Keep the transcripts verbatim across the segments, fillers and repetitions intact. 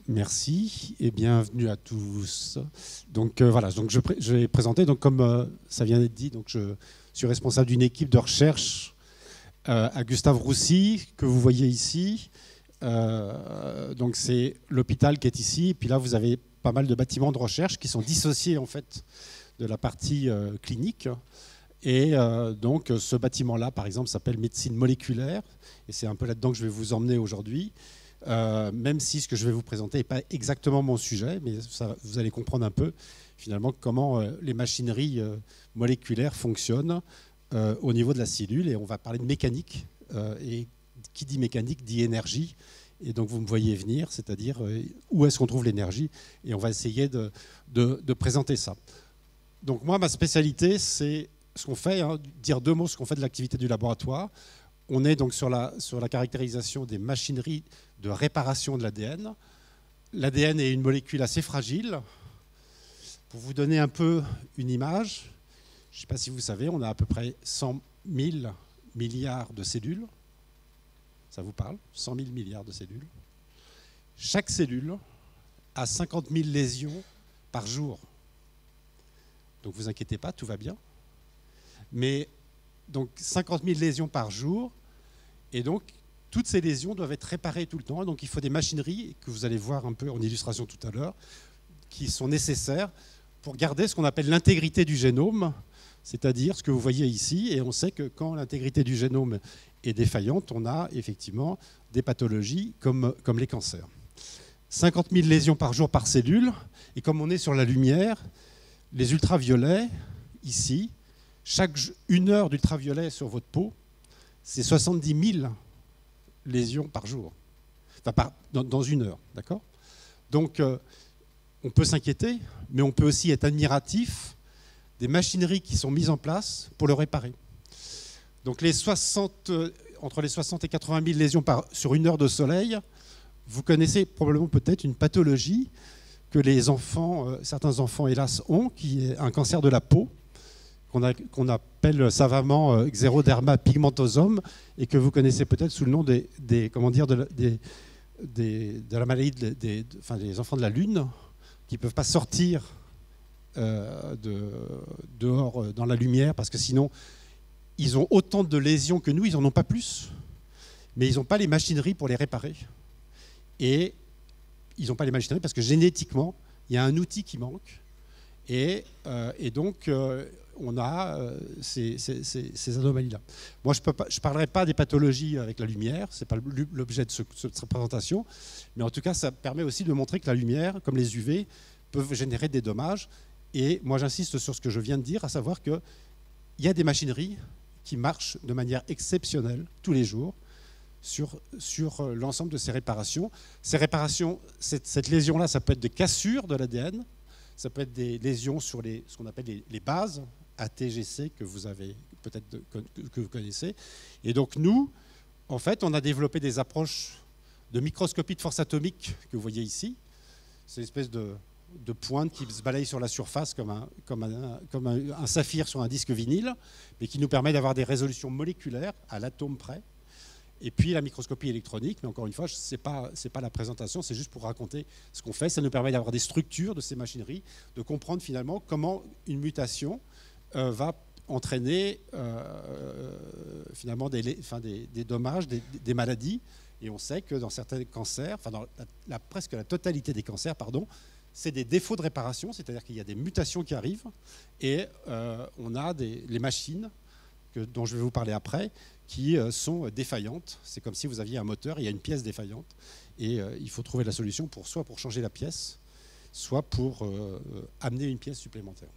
Merci et bienvenue à tous. Donc euh, voilà, donc je, je vais présenter, donc, comme euh, ça vient d'être dit, donc je suis responsable d'une équipe de recherche euh, à Gustave-Roussy, que vous voyez ici. Euh, donc c'est l'hôpital qui est ici, et puis là vous avez pas mal de bâtiments de recherche qui sont dissociés en fait de la partie euh, clinique. Et euh, donc ce bâtiment-là, par exemple, s'appelle médecine moléculaire, et c'est un peu là-dedans que je vais vous emmener aujourd'hui. Euh, même si ce que je vais vous présenter n'est pas exactement mon sujet, mais ça, vous allez comprendre un peu finalement comment euh, les machineries euh, moléculaires fonctionnent euh, au niveau de la cellule, et on va parler de mécanique, euh, et qui dit mécanique dit énergie, et donc vous me voyez venir, c'est-à-dire euh, où est-ce qu'on trouve l'énergie, et on va essayer de, de, de présenter ça. Donc moi, ma spécialité, c'est ce qu'on fait, hein, dire deux mots, ce qu'on fait de l'activité du laboratoire. On est donc sur la, sur la caractérisation des machineries de réparation de l'A D N. L'A D N est une molécule assez fragile. Pour vous donner un peu une image, je ne sais pas si vous savez, on a à peu près cent mille milliards de cellules. Ça vous parle? cent mille milliards de cellules. Chaque cellule a cinquante mille lésions par jour. Donc vous inquiétez pas, tout va bien. Mais donc cinquante mille lésions par jour, et donc toutes ces lésions doivent être réparées tout le temps. Donc il faut des machineries, que vous allez voir un peu en illustration tout à l'heure, qui sont nécessaires pour garder ce qu'on appelle l'intégrité du génome, c'est-à-dire ce que vous voyez ici. Et on sait que quand l'intégrité du génome est défaillante, on a effectivement des pathologies comme, comme les cancers. cinquante mille lésions par jour par cellule, et comme on est sur la lumière, les ultraviolets, ici, chaque une heure d'ultraviolet sur votre peau, c'est soixante-dix mille lésions par jour. Enfin, par, dans, dans une heure, d'accord? Donc, euh, on peut s'inquiéter, mais on peut aussi être admiratif des machineries qui sont mises en place pour le réparer. Donc, les soixante, euh, entre les soixante et quatre-vingt mille lésions par, sur une heure de soleil, vous connaissez probablement peut-être une pathologie que les enfants, euh, certains enfants, hélas, ont, qui est un cancer de la peau, qu'on qu'on appelle savamment euh, xéroderma pigmentosum, et que vous connaissez peut-être sous le nom des, des, comment dire, de, la, des, des, de la maladie des, des, enfin, des enfants de la Lune, qui ne peuvent pas sortir euh, de, dehors euh, dans la lumière, parce que sinon, ils ont autant de lésions que nous, ils n'en ont pas plus, mais ils n'ont pas les machineries pour les réparer. Et ils n'ont pas les machineries parce que génétiquement, il y a un outil qui manque, et, euh, et donc... Euh, on a euh, ces, ces, ces, ces anomalies-là. Moi, je ne parlerai pas des pathologies avec la lumière, ce n'est pas l'objet de, ce, de cette présentation, mais en tout cas, ça permet aussi de montrer que la lumière, comme les U V, peuvent générer des dommages. Et moi, j'insiste sur ce que je viens de dire, à savoir qu'il y a des machineries qui marchent de manière exceptionnelle tous les jours sur, sur l'ensemble de ces réparations. Ces réparations, cette, cette lésion-là, ça peut être des cassures de l'A D N, ça peut être des lésions sur les, ce qu'on appelle les, les bases, A T G C, que vous avez peut-être que vous connaissez. Et donc nous, en fait, on a développé des approches de microscopie de force atomique que vous voyez ici. C'est une espèce de, de pointe qui se balaye sur la surface comme, un, comme, un, comme un, un saphir sur un disque vinyle, mais qui nous permet d'avoir des résolutions moléculaires à l'atome près. Et puis la microscopie électronique, mais encore une fois, ce n'est pas, c'est pas la présentation, c'est juste pour raconter ce qu'on fait. Ça nous permet d'avoir des structures de ces machineries, de comprendre finalement comment une mutation euh, va entraîner euh, finalement des, enfin, des, des dommages, des, des maladies. Et on sait que dans certains cancers, enfin dans la, la, presque la totalité des cancers, pardon, c'est des défauts de réparation, c'est-à-dire qu'il y a des mutations qui arrivent, et euh, on a des, les machines que, dont je vais vous parler après, qui sont défaillantes. C'est comme si vous aviez un moteur, il y a une pièce défaillante, et euh, il faut trouver la solution pour, soit pour changer la pièce, soit pour euh, amener une pièce supplémentaire.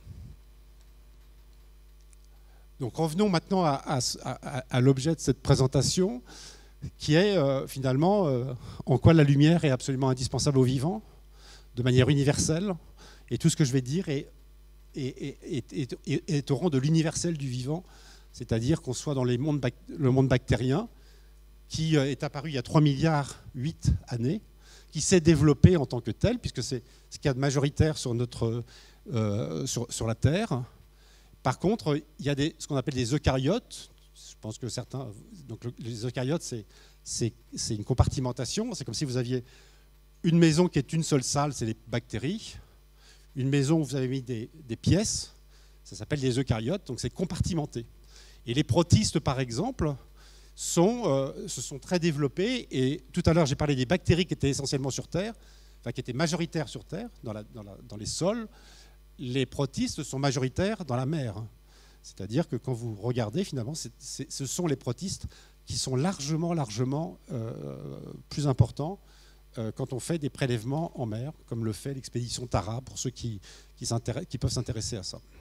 Donc revenons maintenant à, à, à, à l'objet de cette présentation, qui est euh, finalement euh, en quoi la lumière est absolument indispensable aux vivants, de manière universelle, et tout ce que je vais dire est, est, est, est, est, est au rang de l'universel du vivant, c'est-à-dire qu'on soit dans les mondes, le monde bactérien, qui est apparu il y a trois milliards huit années, qui s'est développé en tant que tel, puisque c'est ce qu'il y a de majoritaire sur, notre, euh, sur, sur la Terre. Par contre, il y a des, ce qu'on appelle des eucaryotes. Je pense que certains... Donc les eucaryotes, c'est une compartimentation. C'est comme si vous aviez une maison qui est une seule salle, c'est les bactéries. Une maison où vous avez mis des, des pièces, ça s'appelle des eucaryotes, donc c'est compartimenté. Et les protistes, par exemple, sont, euh, se sont très développés. Et tout à l'heure, j'ai parlé des bactéries qui étaient essentiellement sur Terre, enfin qui étaient majoritaires sur Terre, dans, la, dans, la, dans les sols. Les protistes sont majoritaires dans la mer. C'est-à-dire que quand vous regardez, finalement, c'est, c'est, ce sont les protistes qui sont largement, largement euh, plus importants euh, quand on fait des prélèvements en mer, comme le fait l'expédition Tara, pour ceux qui, qui, qui peuvent s'intéresser à ça.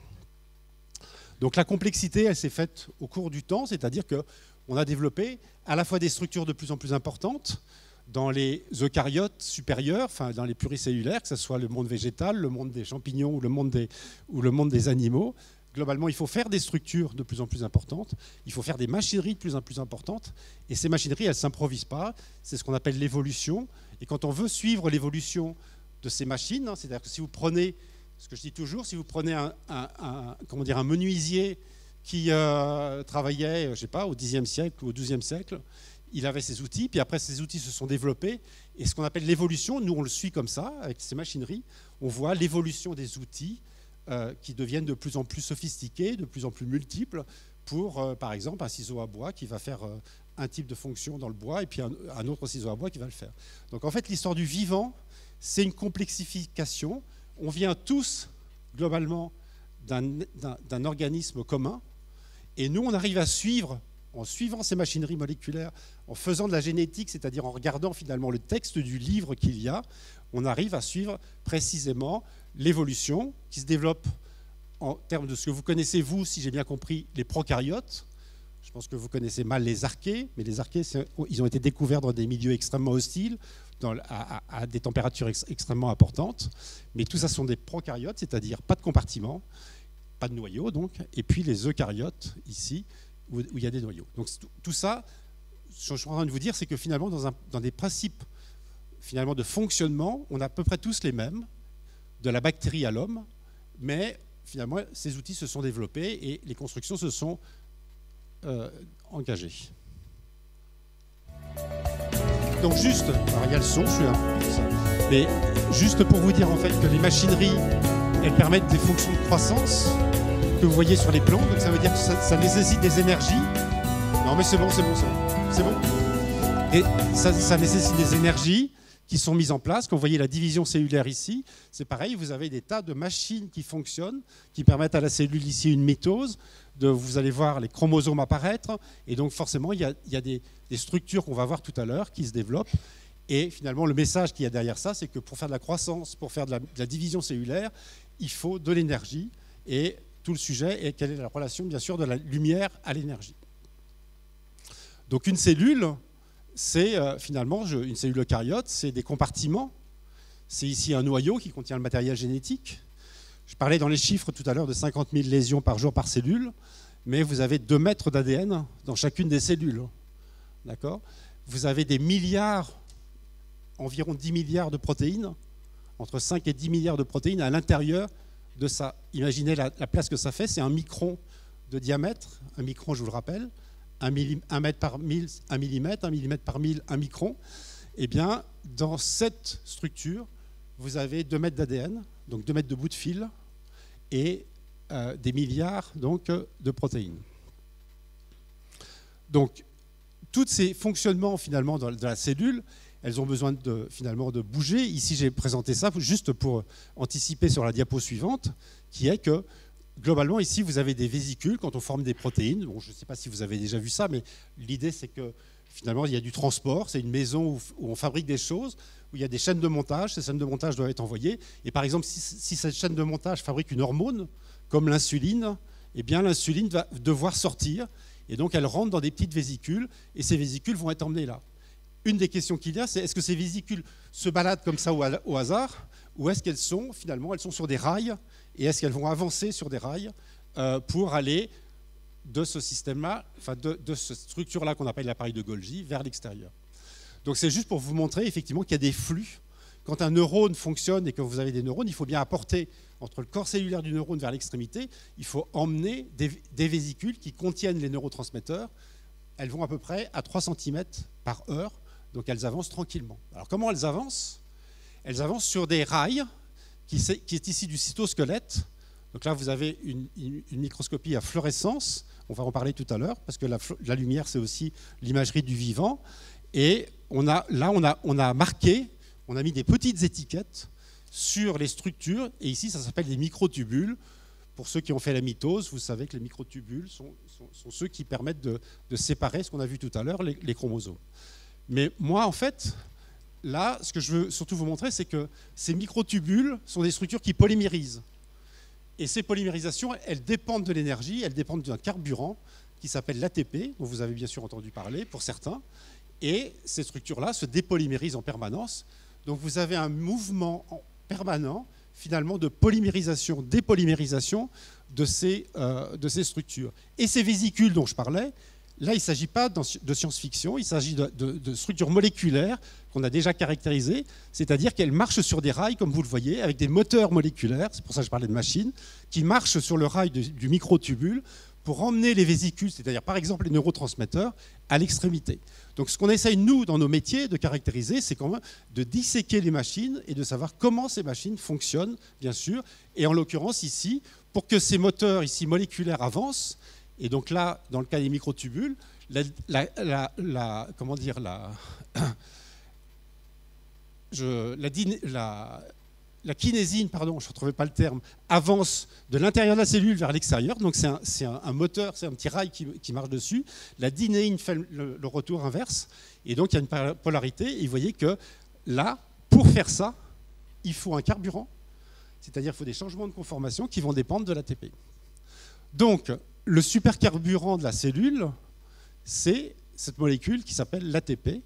Donc la complexité, elle s'est faite au cours du temps, c'est-à-dire qu'on a développé à la fois des structures de plus en plus importantes dans les eucaryotes supérieurs, enfin dans les pluricellulaires, que ce soit le monde végétal, le monde des champignons ou le monde des, ou le monde des animaux. Globalement, il faut faire des structures de plus en plus importantes, il faut faire des machineries de plus en plus importantes, et ces machineries, elles ne s'improvisent pas, c'est ce qu'on appelle l'évolution, et quand on veut suivre l'évolution de ces machines, hein, c'est-à-dire que si vous prenez, ce que je dis toujours, si vous prenez un, un, un, comment dire, un menuisier qui euh, travaillait, je sais pas, au dixième siècle ou au douzième siècle, il avait ses outils, puis après ces outils se sont développés, et ce qu'on appelle l'évolution, nous on le suit comme ça, avec ces machineries, on voit l'évolution des outils, Euh, qui deviennent de plus en plus sophistiqués, de plus en plus multiples, pour, euh, par exemple, un ciseau à bois qui va faire euh, un type de fonction dans le bois, et puis un, un autre ciseau à bois qui va le faire. Donc en fait, l'histoire du vivant, c'est une complexification. On vient tous, globalement, d'un, d'un, d'un organisme commun, et nous, on arrive à suivre, en suivant ces machineries moléculaires, en faisant de la génétique, c'est-à-dire en regardant finalement le texte du livre qu'il y a, on arrive à suivre précisément l'évolution qui se développe en termes de ce que vous connaissez, vous, si j'ai bien compris, les prokaryotes. Je pense que vous connaissez mal les archées, mais les archées, ils ont été découverts dans des milieux extrêmement hostiles, dans, à, à des températures ex, extrêmement importantes. Mais tout ça sont des prokaryotes, c'est-à-dire pas de compartiment, pas de noyau, donc, et puis les eucaryotes, ici, où, où il y a des noyaux. Donc tout ça, ce que je suis en train de vous dire, c'est que finalement, dans, un, dans des principes finalement, de fonctionnement, on a à peu près tous les mêmes, de la bactérie à l'homme, mais finalement, ces outils se sont développés et les constructions se sont euh, engagées. Donc juste, alors il y a le son, je suis là, mais juste pour vous dire en fait que les machineries, elles permettent des fonctions de croissance que vous voyez sur les plans, donc ça veut dire que ça, ça nécessite des énergies. Non mais c'est bon, c'est bon, c'est bon, c'est bon. Et ça, ça nécessite des énergies qui sont mises en place. Quand vous voyez la division cellulaire ici, c'est pareil, vous avez des tas de machines qui fonctionnent, qui permettent à la cellule ici une mitose, de, vous allez voir les chromosomes apparaître, et donc forcément il y a, il y a des, des structures qu'on va voir tout à l'heure qui se développent, et finalement le message qu'il y a derrière ça, c'est que pour faire de la croissance, pour faire de la, de la division cellulaire, il faut de l'énergie, et tout le sujet est quelle est la relation bien sûr de la lumière à l'énergie. Donc une cellule, c'est euh, finalement, je, une cellule eucaryote, c'est des compartiments. C'est ici un noyau qui contient le matériel génétique. Je parlais dans les chiffres tout à l'heure de cinquante mille lésions par jour par cellule, mais vous avez deux mètres d'A D N dans chacune des cellules. D'accord ? Vous avez des milliards, environ dix milliards de protéines, entre cinq et dix milliards de protéines à l'intérieur de ça. Imaginez la, la place que ça fait, c'est un micron de diamètre. Un micron, je vous le rappelle, un, millim, un mètre par mille, un millimètre, un millimètre par mille, un micron. Eh bien, dans cette structure, vous avez deux mètres d'A D N, donc deux mètres de bout de fil, et euh, des milliards donc, de protéines. Donc, tous ces fonctionnements finalement de la cellule, elles ont besoin de, finalement de bouger. Ici, j'ai présenté ça juste pour anticiper sur la diapo suivante, qui est que globalement, ici, vous avez des vésicules quand on forme des protéines. Bon, je ne sais pas si vous avez déjà vu ça, mais l'idée, c'est que finalement, il y a du transport. C'est une maison où, où on fabrique des choses, où il y a des chaînes de montage. Ces chaînes de montage doivent être envoyées. Et par exemple, si, si cette chaîne de montage fabrique une hormone, comme l'insuline, eh bien, l'insuline va devoir sortir. Et donc, elle rentre dans des petites vésicules, et ces vésicules vont être emmenées là. Une des questions qu'il y a, c'est est-ce que ces vésicules se baladent comme ça au hasard, ou est-ce qu'elles sont, finalement, elles sont sur des rails, et est-ce qu'elles vont avancer sur des rails euh, pour aller de ce système-là, enfin de, de cette structure-là qu'on appelle l'appareil de Golgi, vers l'extérieur. Donc c'est juste pour vous montrer effectivement qu'il y a des flux. Quand un neurone fonctionne et que vous avez des neurones, il faut bien apporter entre le corps cellulaire du neurone vers l'extrémité, il faut emmener des, des vésicules qui contiennent les neurotransmetteurs. Elles vont à peu près à trois centimètres par heure, donc elles avancent tranquillement. Alors comment elles avancent ? elles avancent sur des rails qui, qui est ici du cytosquelette. Donc là, vous avez une, une, une microscopie à fluorescence. On va en parler tout à l'heure, parce que la, la lumière, c'est aussi l'imagerie du vivant. Et on a, là, on a, on a marqué, on a mis des petites étiquettes sur les structures. Et ici, ça s'appelle des microtubules. Pour ceux qui ont fait la mitose, vous savez que les microtubules sont, sont, sont ceux qui permettent de, de séparer ce qu'on a vu tout à l'heure, les, les chromosomes. Mais moi, en fait, là, ce que je veux surtout vous montrer, c'est que ces microtubules sont des structures qui polymérisent. Et ces polymérisations, elles dépendent de l'énergie, elles dépendent d'un carburant qui s'appelle l'A T P, dont vous avez bien sûr entendu parler pour certains. Et ces structures-là se dépolymérisent en permanence. Donc vous avez un mouvement permanent, finalement, de polymérisation, dépolymérisation de ces, euh, de ces structures. Et ces vésicules dont je parlais, là, il ne s'agit pas de science-fiction, il s'agit de, de, de structures moléculaires qu'on a déjà caractérisées, c'est-à-dire qu'elles marchent sur des rails, comme vous le voyez, avec des moteurs moléculaires, c'est pour ça que je parlais de machines, qui marchent sur le rail de, du microtubule pour emmener les vésicules, c'est-à-dire par exemple les neurotransmetteurs, à l'extrémité. Donc ce qu'on essaye, nous, dans nos métiers, de caractériser, c'est quand même de disséquer les machines et de savoir comment ces machines fonctionnent, bien sûr, et en l'occurrence ici, pour que ces moteurs ici moléculaires avancent. Et donc là, dans le cas des microtubules, la, la, la, la comment dire, la, je, la, la, la kinésine, pardon, je ne trouvais pas le terme, avance de l'intérieur de la cellule vers l'extérieur. Donc c'est un, c'est un, un moteur, c'est un petit rail qui, qui marche dessus. La dinéine fait le, le retour inverse. Et donc il y a une polarité. Et vous voyez que là, pour faire ça, il faut un carburant. C'est-à-dire qu'il faut des changements de conformation qui vont dépendre de l'A T P. Donc, le supercarburant de la cellule, c'est cette molécule qui s'appelle l'A T P.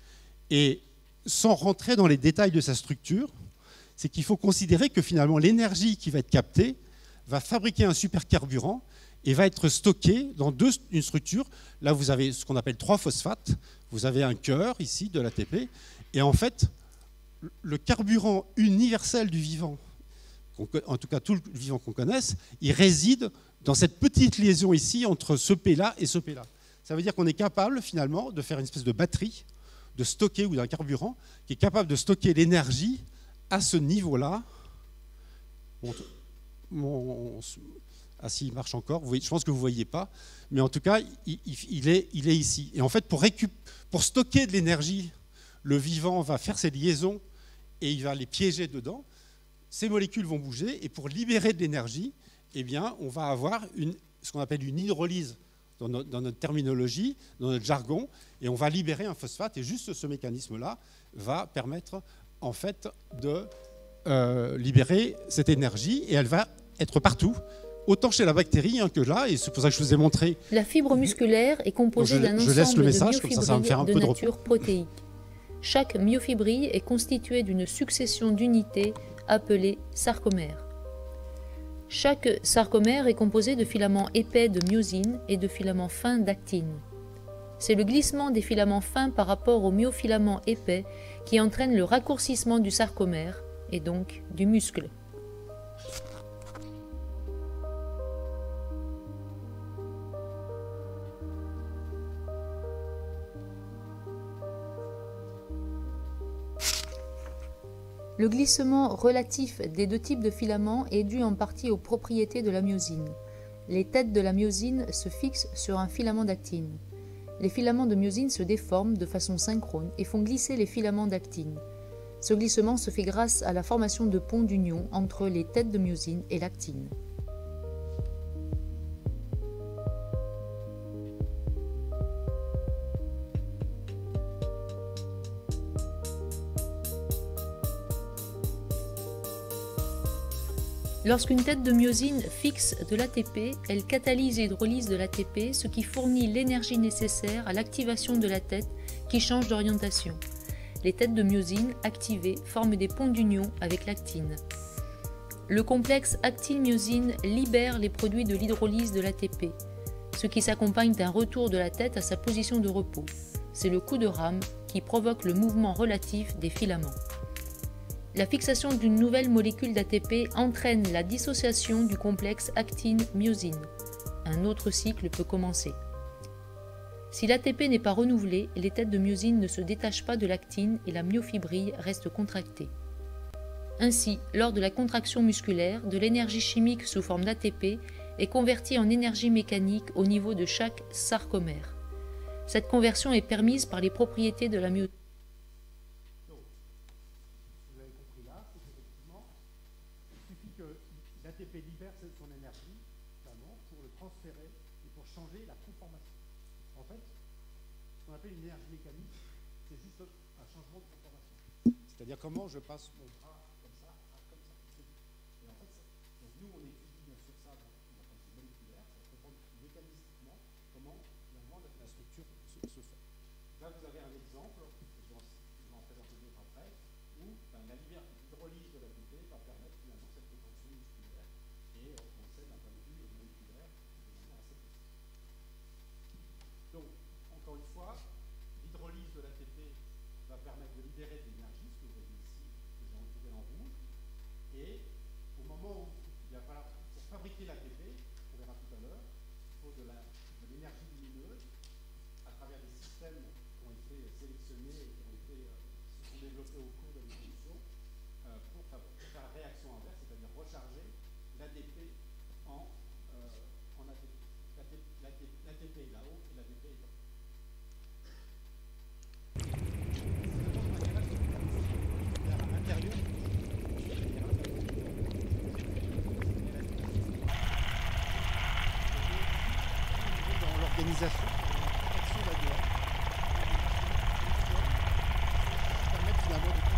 Et sans rentrer dans les détails de sa structure, c'est qu'il faut considérer que finalement l'énergie qui va être captée va fabriquer un supercarburant et va être stockée dans deux, une structure. Là, vous avez ce qu'on appelle trois phosphates. Vous avez un cœur ici de l'A T P. Et en fait, le carburant universel du vivant, en tout cas tout le vivant qu'on connaisse, il réside dans cette petite liaison ici entre ce P-là et ce P-là. Ça veut dire qu'on est capable finalement de faire une espèce de batterie, de stocker, ou d'un carburant, qui est capable de stocker l'énergie à ce niveau-là. Bon, bon, ah si, il marche encore, vous voyez, je pense que vous ne voyez pas, mais en tout cas, il, il, est, il est ici. Et en fait, pour, récup pour stocker de l'énergie, le vivant va faire ses liaisons et il va les piéger dedans. Ces molécules vont bouger et pour libérer de l'énergie, eh bien, on va avoir une, ce qu'on appelle une hydrolyse dans notre, dans notre terminologie, dans notre jargon, et on va libérer un phosphate. Et juste ce mécanisme-là va permettre en fait de euh, libérer cette énergie, et elle va être partout, autant chez la bactérie hein, que là, et c'est pour ça que je vous ai montré. La fibre musculaire est composée d'un ensemble message, de myofibrilles de, de nature protéique. Chaque myofibrille est constituée d'une succession d'unités appelées sarcomères. Chaque sarcomère est composé de filaments épais de myosine et de filaments fins d'actine. C'est le glissement des filaments fins par rapport aux myofilaments épais qui entraîne le raccourcissement du sarcomère et donc du muscle. Le glissement relatif des deux types de filaments est dû en partie aux propriétés de la myosine. Les têtes de la myosine se fixent sur un filament d'actine. Les filaments de myosine se déforment de façon synchrone et font glisser les filaments d'actine. Ce glissement se fait grâce à la formation de ponts d'union entre les têtes de myosine et l'actine. Lorsqu'une tête de myosine fixe de l'A T P, elle catalyse l'hydrolyse de l'A T P, ce qui fournit l'énergie nécessaire à l'activation de la tête qui change d'orientation. Les têtes de myosine activées forment des ponts d'union avec l'actine. Le complexe actine-myosine libère les produits de l'hydrolyse de l'A T P, ce qui s'accompagne d'un retour de la tête à sa position de repos. C'est le coup de rame qui provoque le mouvement relatif des filaments. La fixation d'une nouvelle molécule d'A T P entraîne la dissociation du complexe actine-myosine. Un autre cycle peut commencer. Si l'A T P n'est pas renouvelé, les têtes de myosine ne se détachent pas de l'actine et la myofibrille reste contractée. Ainsi, lors de la contraction musculaire, de l'énergie chimique sous forme d'A T P est convertie en énergie mécanique au niveau de chaque sarcomère. Cette conversion est permise par les propriétés de la myosine. Vous avez compris là, c'est qu'effectivement, il suffit que l'A T P libère son énergie pour le transférer et pour changer la conformation. En fait, ce qu'on appelle une énergie mécanique, c'est juste un changement de conformation. C'est-à-dire comment je passe mon bras comme ça à comme ça. Et en fait, ça, donc nous, on étudie bien sûr ça dans la pensée moléculaire, ça comprendre mécaniquement comment finalement la, la structure se, se fait. Là, vous avez un exemple, je vais en, je vais en présenter d'autres après, où ben, la l'hydrolyse de l'A T P va permettre finalement cette contraction musculaire et euh, on sait d'un point de vue moléculaire de manière assez précise. Donc, encore une fois, l'hydrolyse de l'A T P va permettre de libérer de l'énergie, ce que vous voyez ici, que j'ai entouré en rouge, et au moment où il va falloir, pour fabriquer l'A T P, on verra tout à l'heure, il faut de l'énergie lumineuse à travers des systèmes qui ont été sélectionnés et qui ont été, euh, se sont développés au cours de l'évolution euh, pour, pour faire la réaction inverse, c'est-à-dire recharger l'A D P en, euh, en A T P. L'A T P est là-haut et l'A D P est là-haut. Dans l'organisation, l'action de la doigt, permettre finalement de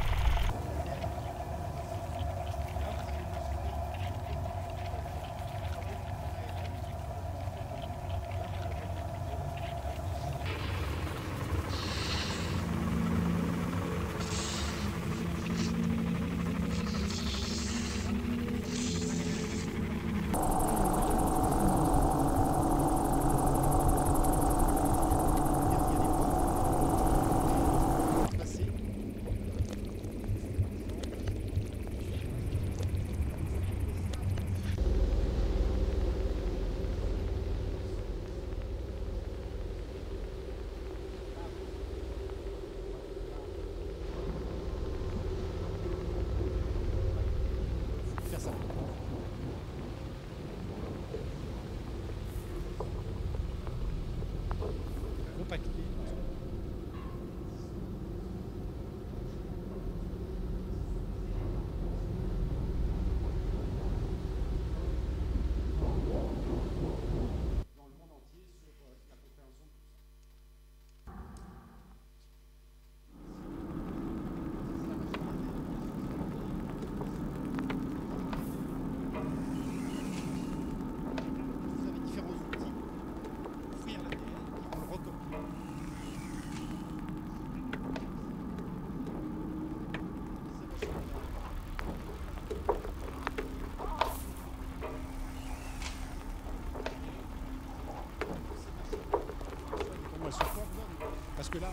parce que là,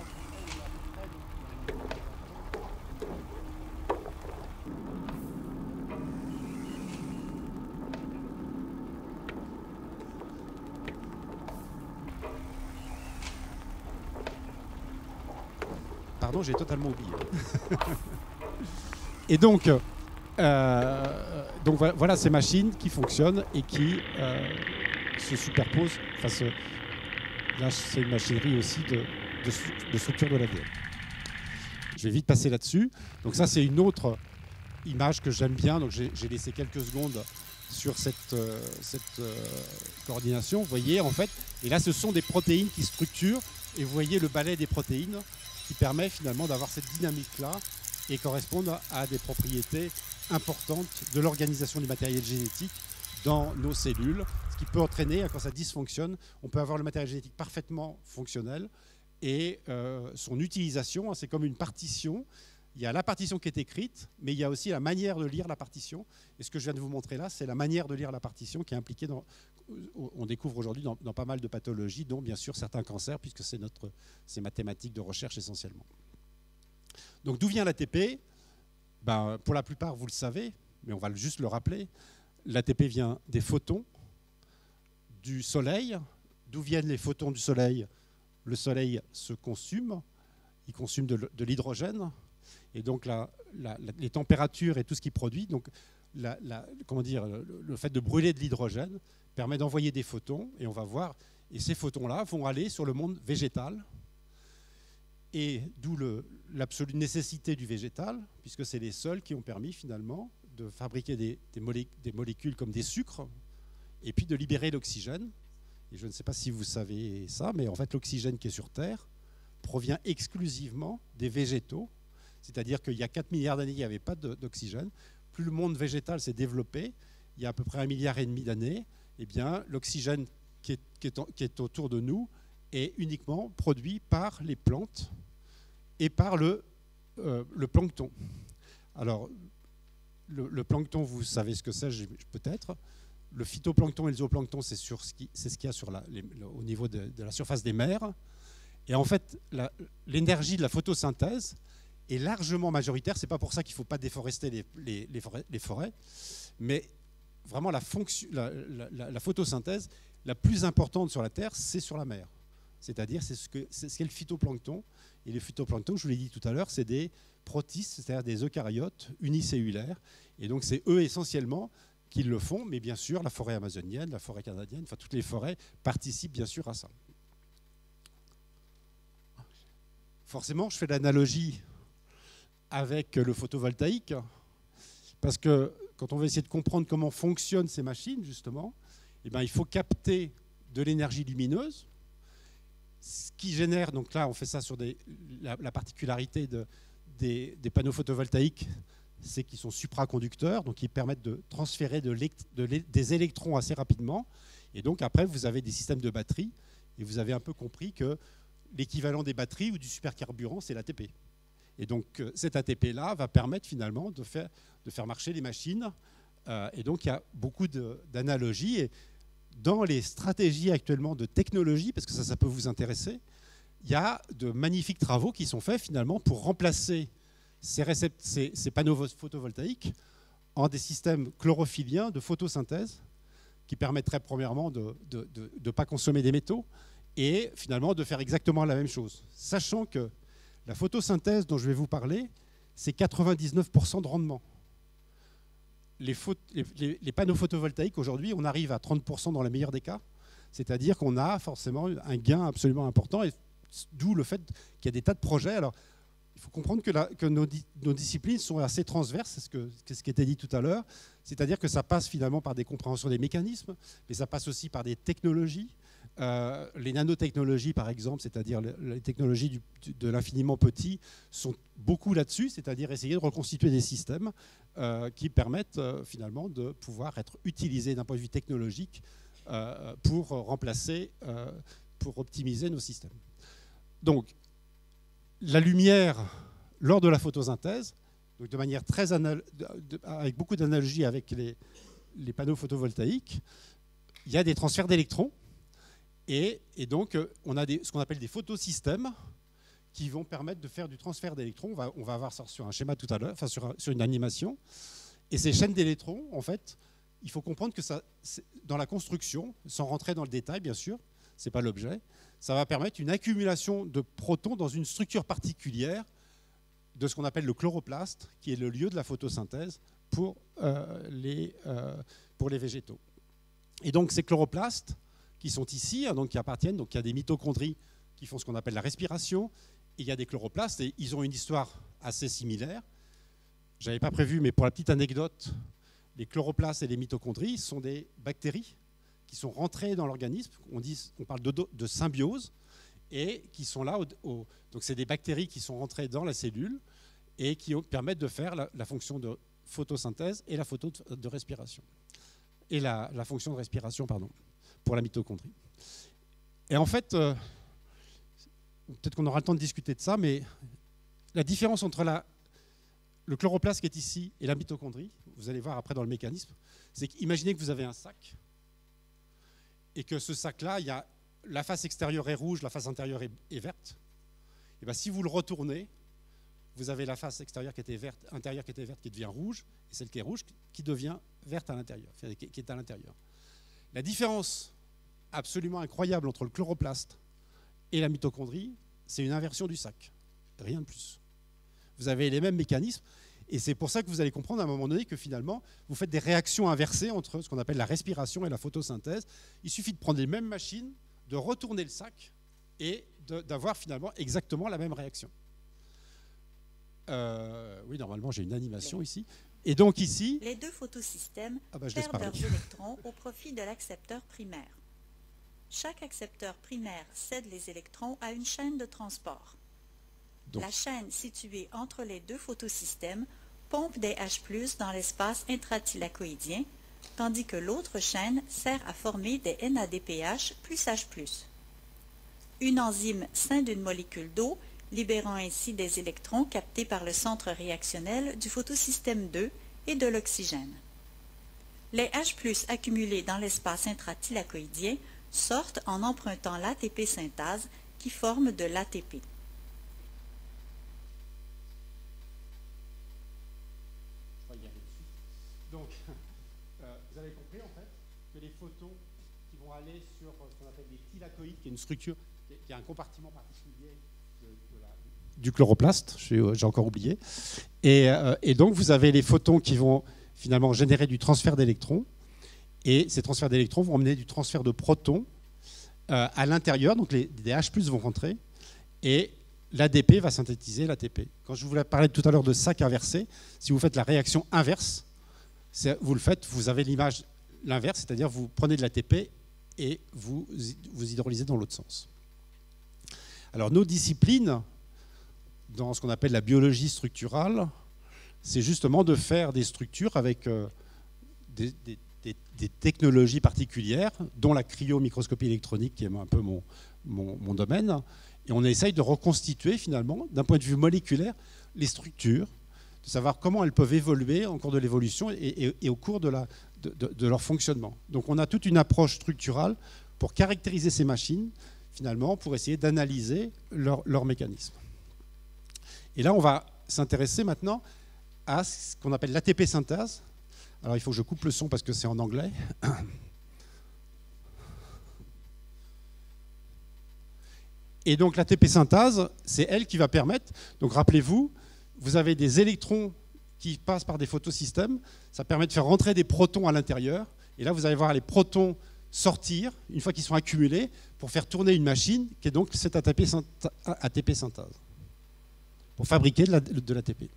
pardon, j'ai totalement oublié. Et donc, euh, donc voilà ces machines qui fonctionnent et qui euh, se superposent. Enfin, se, là, c'est une machinerie aussi de, de, de structure de l'A D N. Je vais vite passer là-dessus. Donc ça, c'est une autre image que j'aime bien. Donc j'ai laissé quelques secondes sur cette, euh, cette euh, coordination. Vous voyez, en fait, et là, ce sont des protéines qui structurent. Et vous voyez le balai des protéines qui permet finalement d'avoir cette dynamique-là et correspondre à des propriétés importantes de l'organisation du matériel génétique dans nos cellules, ce qui peut entraîner, quand ça dysfonctionne, on peut avoir le matériel génétique parfaitement fonctionnel et euh, son utilisation, c'est comme une partition. Il y a la partition qui est écrite, mais il y a aussi la manière de lire la partition. Et ce que je viens de vous montrer là, c'est la manière de lire la partition qui est impliquée dans, on découvre aujourd'hui dans, dans pas mal de pathologies, dont bien sûr certains cancers, puisque c'est notre, c'est mathématiques de recherche essentiellement. Donc d'où vient l'A T P? Ben, pour la plupart, vous le savez, mais on va juste le rappeler. L'A T P vient des photons du Soleil. D'où viennent les photons du Soleil? Le Soleil se consume, il consume de, de l'hydrogène. et donc la, la, la, les températures et tout ce qu'il produit, donc la, la, comment dire, le, le fait de brûler de l'hydrogène permet d'envoyer des photons, et on va voir, et ces photons-là vont aller sur le monde végétal, et d'où l'absolue nécessité du végétal, puisque c'est les seuls qui ont permis finalement de fabriquer des, des, molé des molécules comme des sucres, et puis de libérer l'oxygène. Et je ne sais pas si vous savez ça, mais en fait l'oxygène qui est sur Terre provient exclusivement des végétaux, c'est-à-dire qu'il y a quatre milliards d'années, il n'y avait pas d'oxygène. Plus le monde végétal s'est développé, il y a à peu près un milliard et demi d'années, eh bien l'oxygène qui est, qui, est, qui est autour de nous est uniquement produit par les plantes et par le, euh, le plancton. Alors, le, le plancton, vous savez ce que c'est peut-être. Le phytoplancton et le zooplancton, c'est ce qu'il ce qu y a sur la, les, le, au niveau de, de la surface des mers. Et en fait, l'énergie de la photosynthèse est largement majoritaire. Ce n'est pas pour ça qu'il ne faut pas déforester les, les, les, forêts, les forêts, mais vraiment la, fonction, la, la, la photosynthèse la plus importante sur la Terre, c'est sur la mer. C'est-à-dire, c'est ce qu'est ce qu le phytoplancton. Et le phytoplancton, je vous l'ai dit tout à l'heure, c'est des protistes, c'est-à-dire des eucaryotes unicellulaires. Et donc, c'est eux essentiellement qui le font, mais bien sûr, la forêt amazonienne, la forêt canadienne, enfin toutes les forêts participent bien sûr à ça. Forcément, je fais l'analogie avec le photovoltaïque, parce que quand on va essayer de comprendre comment fonctionnent ces machines, justement, eh bien, il faut capter de l'énergie lumineuse, ce qui génère, donc là on fait ça sur des, la, la particularité de, des, des panneaux photovoltaïques, c'est qu'ils sont supraconducteurs, donc ils permettent de transférer de de des électrons assez rapidement, et donc après vous avez des systèmes de batteries, et vous avez un peu compris que l'équivalent des batteries ou du supercarburant, c'est l'A T P. Et donc cet A T P-là va permettre finalement de faire, de faire marcher les machines, euh, et donc il y a beaucoup d'analogies, et dans les stratégies actuellement de technologie, parce que ça, ça peut vous intéresser, il y a de magnifiques travaux qui sont faits finalement pour remplacer ces, ces, ces panneaux photovoltaïques en des systèmes chlorophylliens de photosynthèse qui permettraient premièrement de ne de, de, de pas consommer des métaux et finalement de faire exactement la même chose. Sachant que la photosynthèse dont je vais vous parler, c'est quatre-vingt-dix-neuf pour cent de rendement. Les, les, les panneaux photovoltaïques, aujourd'hui, on arrive à trente pour cent dans le meilleur des cas. C'est-à-dire qu'on a forcément un gain absolument important, et d'où le fait qu'il y a des tas de projets. Alors, il faut comprendre que, la, que nos, nos disciplines sont assez transverses, c'est ce, que, ce qui était dit tout à l'heure. C'est-à-dire que ça passe finalement par des compréhensions des mécanismes, mais ça passe aussi par des technologies. Euh, les nanotechnologies, par exemple, c'est-à-dire les technologies du, de l'infiniment petit, sont beaucoup là-dessus, c'est-à-dire essayer de reconstituer des systèmes euh, qui permettent euh, finalement de pouvoir être utilisés d'un point de vue technologique euh, pour remplacer, euh, pour optimiser nos systèmes. Donc, la lumière, lors de la photosynthèse, donc de manière très anal de, de, avec beaucoup d'analogies avec les, les panneaux photovoltaïques, il y a des transferts d'électrons. Et, et donc, on a des, ce qu'on appelle des photosystèmes qui vont permettre de faire du transfert d'électrons. On va, on va avoir ça sur un schéma tout à l'heure, enfin sur, un, sur une animation. Et ces chaînes d'électrons, en fait, il faut comprendre que ça, dans la construction, sans rentrer dans le détail, bien sûr, ce n'est pas l'objet, ça va permettre une accumulation de protons dans une structure particulière de ce qu'on appelle le chloroplaste, qui est le lieu de la photosynthèse pour, euh, les, euh, pour les végétaux. Et donc, ces chloroplastes, qui sont ici, hein, donc qui appartiennent, donc il y a des mitochondries qui font ce qu'on appelle la respiration, et il y a des chloroplastes, et ils ont une histoire assez similaire. Je n'avais pas prévu, mais pour la petite anecdote, les chloroplastes et les mitochondries sont des bactéries qui sont rentrées dans l'organisme, on, on parle de, de symbiose, et qui sont là, au, au, donc c'est des bactéries qui sont rentrées dans la cellule, et qui permettent de faire la, la fonction de photosynthèse et la photo de, de respiration. Et la, la fonction de respiration, pardon. Pour la mitochondrie. Et en fait, euh, peut-être qu'on aura le temps de discuter de ça, mais la différence entre la, le chloroplaste qui est ici et la mitochondrie, vous allez voir après dans le mécanisme, c'est qu'imaginez que vous avez un sac, et que ce sac-là, il y a la face extérieure est rouge, la face intérieure est, est verte. Et bien, si vous le retournez, vous avez la face extérieure qui était verte, intérieure qui était verte, qui devient rouge, et celle qui est rouge qui devient verte à l'intérieur, qui est à l'intérieur. La différence absolument incroyable entre le chloroplaste et la mitochondrie, c'est une inversion du sac, rien de plus. vous avez les mêmes mécanismes. Et c'est pour ça que vous allez comprendre à un moment donné que finalement, vous faites des réactions inversées entre ce qu'on appelle la respiration et la photosynthèse. Il suffit de prendre les mêmes machines, de retourner le sac et d'avoir finalement exactement la même réaction. Euh, oui, normalement, j'ai une animation ici. Et donc ici... Les deux photosystèmes ah bah, perdent leurs électrons au profit de l'accepteur primaire. Chaque accepteur primaire cède les électrons à une chaîne de transport. Donc. La chaîne située entre les deux photosystèmes pompe des H plus, dans l'espace intrathylacoïdien, tandis que l'autre chaîne sert à former des N A D P H plus H plus. Une enzyme scinde une molécule d'eau, libérant ainsi des électrons captés par le centre réactionnel du photosystème deux et de l'oxygène. Les H plus accumulés dans l'espace intrathylacoïdien sortent en empruntant l'A T P synthase qui forme de l'A T P. Donc, euh, vous avez compris en fait que les photons qui vont aller sur ce qu'on appelle des thylakoïdes, qui est une structure, qui a un compartiment particulier de, de la, du chloroplaste, j'ai encore oublié, et, euh, et donc vous avez les photons qui vont finalement générer du transfert d'électrons, et ces transferts d'électrons vont amener du transfert de protons euh, à l'intérieur, donc les, des H plus vont rentrer, et l'A D P va synthétiser l'A T P. Quand je vous parlais tout à l'heure de sac inversé, si vous faites la réaction inverse, vous le faites, vous avez l'image l'inverse, c'est-à-dire vous prenez de l'A T P et vous, vous hydrolysez dans l'autre sens. Alors nos disciplines, dans ce qu'on appelle la biologie structurale, c'est justement de faire des structures avec euh, des, des, des, des technologies particulières, dont la cryomicroscopie électronique, qui est un peu mon, mon, mon domaine, et on essaye de reconstituer finalement, d'un point de vue moléculaire, les structures, de savoir comment elles peuvent évoluer en cours de l'évolution et, et, et au cours de, la, de, de, de leur fonctionnement. Donc on a toute une approche structurale pour caractériser ces machines, finalement, pour essayer d'analyser leur, leur mécanisme. Et là, on va s'intéresser maintenant à ce qu'on appelle l'A T P synthase. Alors il faut que je coupe le son parce que c'est en anglais. Et donc l'A T P synthase, c'est elle qui va permettre, donc rappelez-vous, vous avez des électrons qui passent par des photosystèmes, ça permet de faire rentrer des protons à l'intérieur, et là vous allez voir les protons sortir, une fois qu'ils sont accumulés, pour faire tourner une machine, qui est donc cette A T P synthase, pour fabriquer de l'A T P.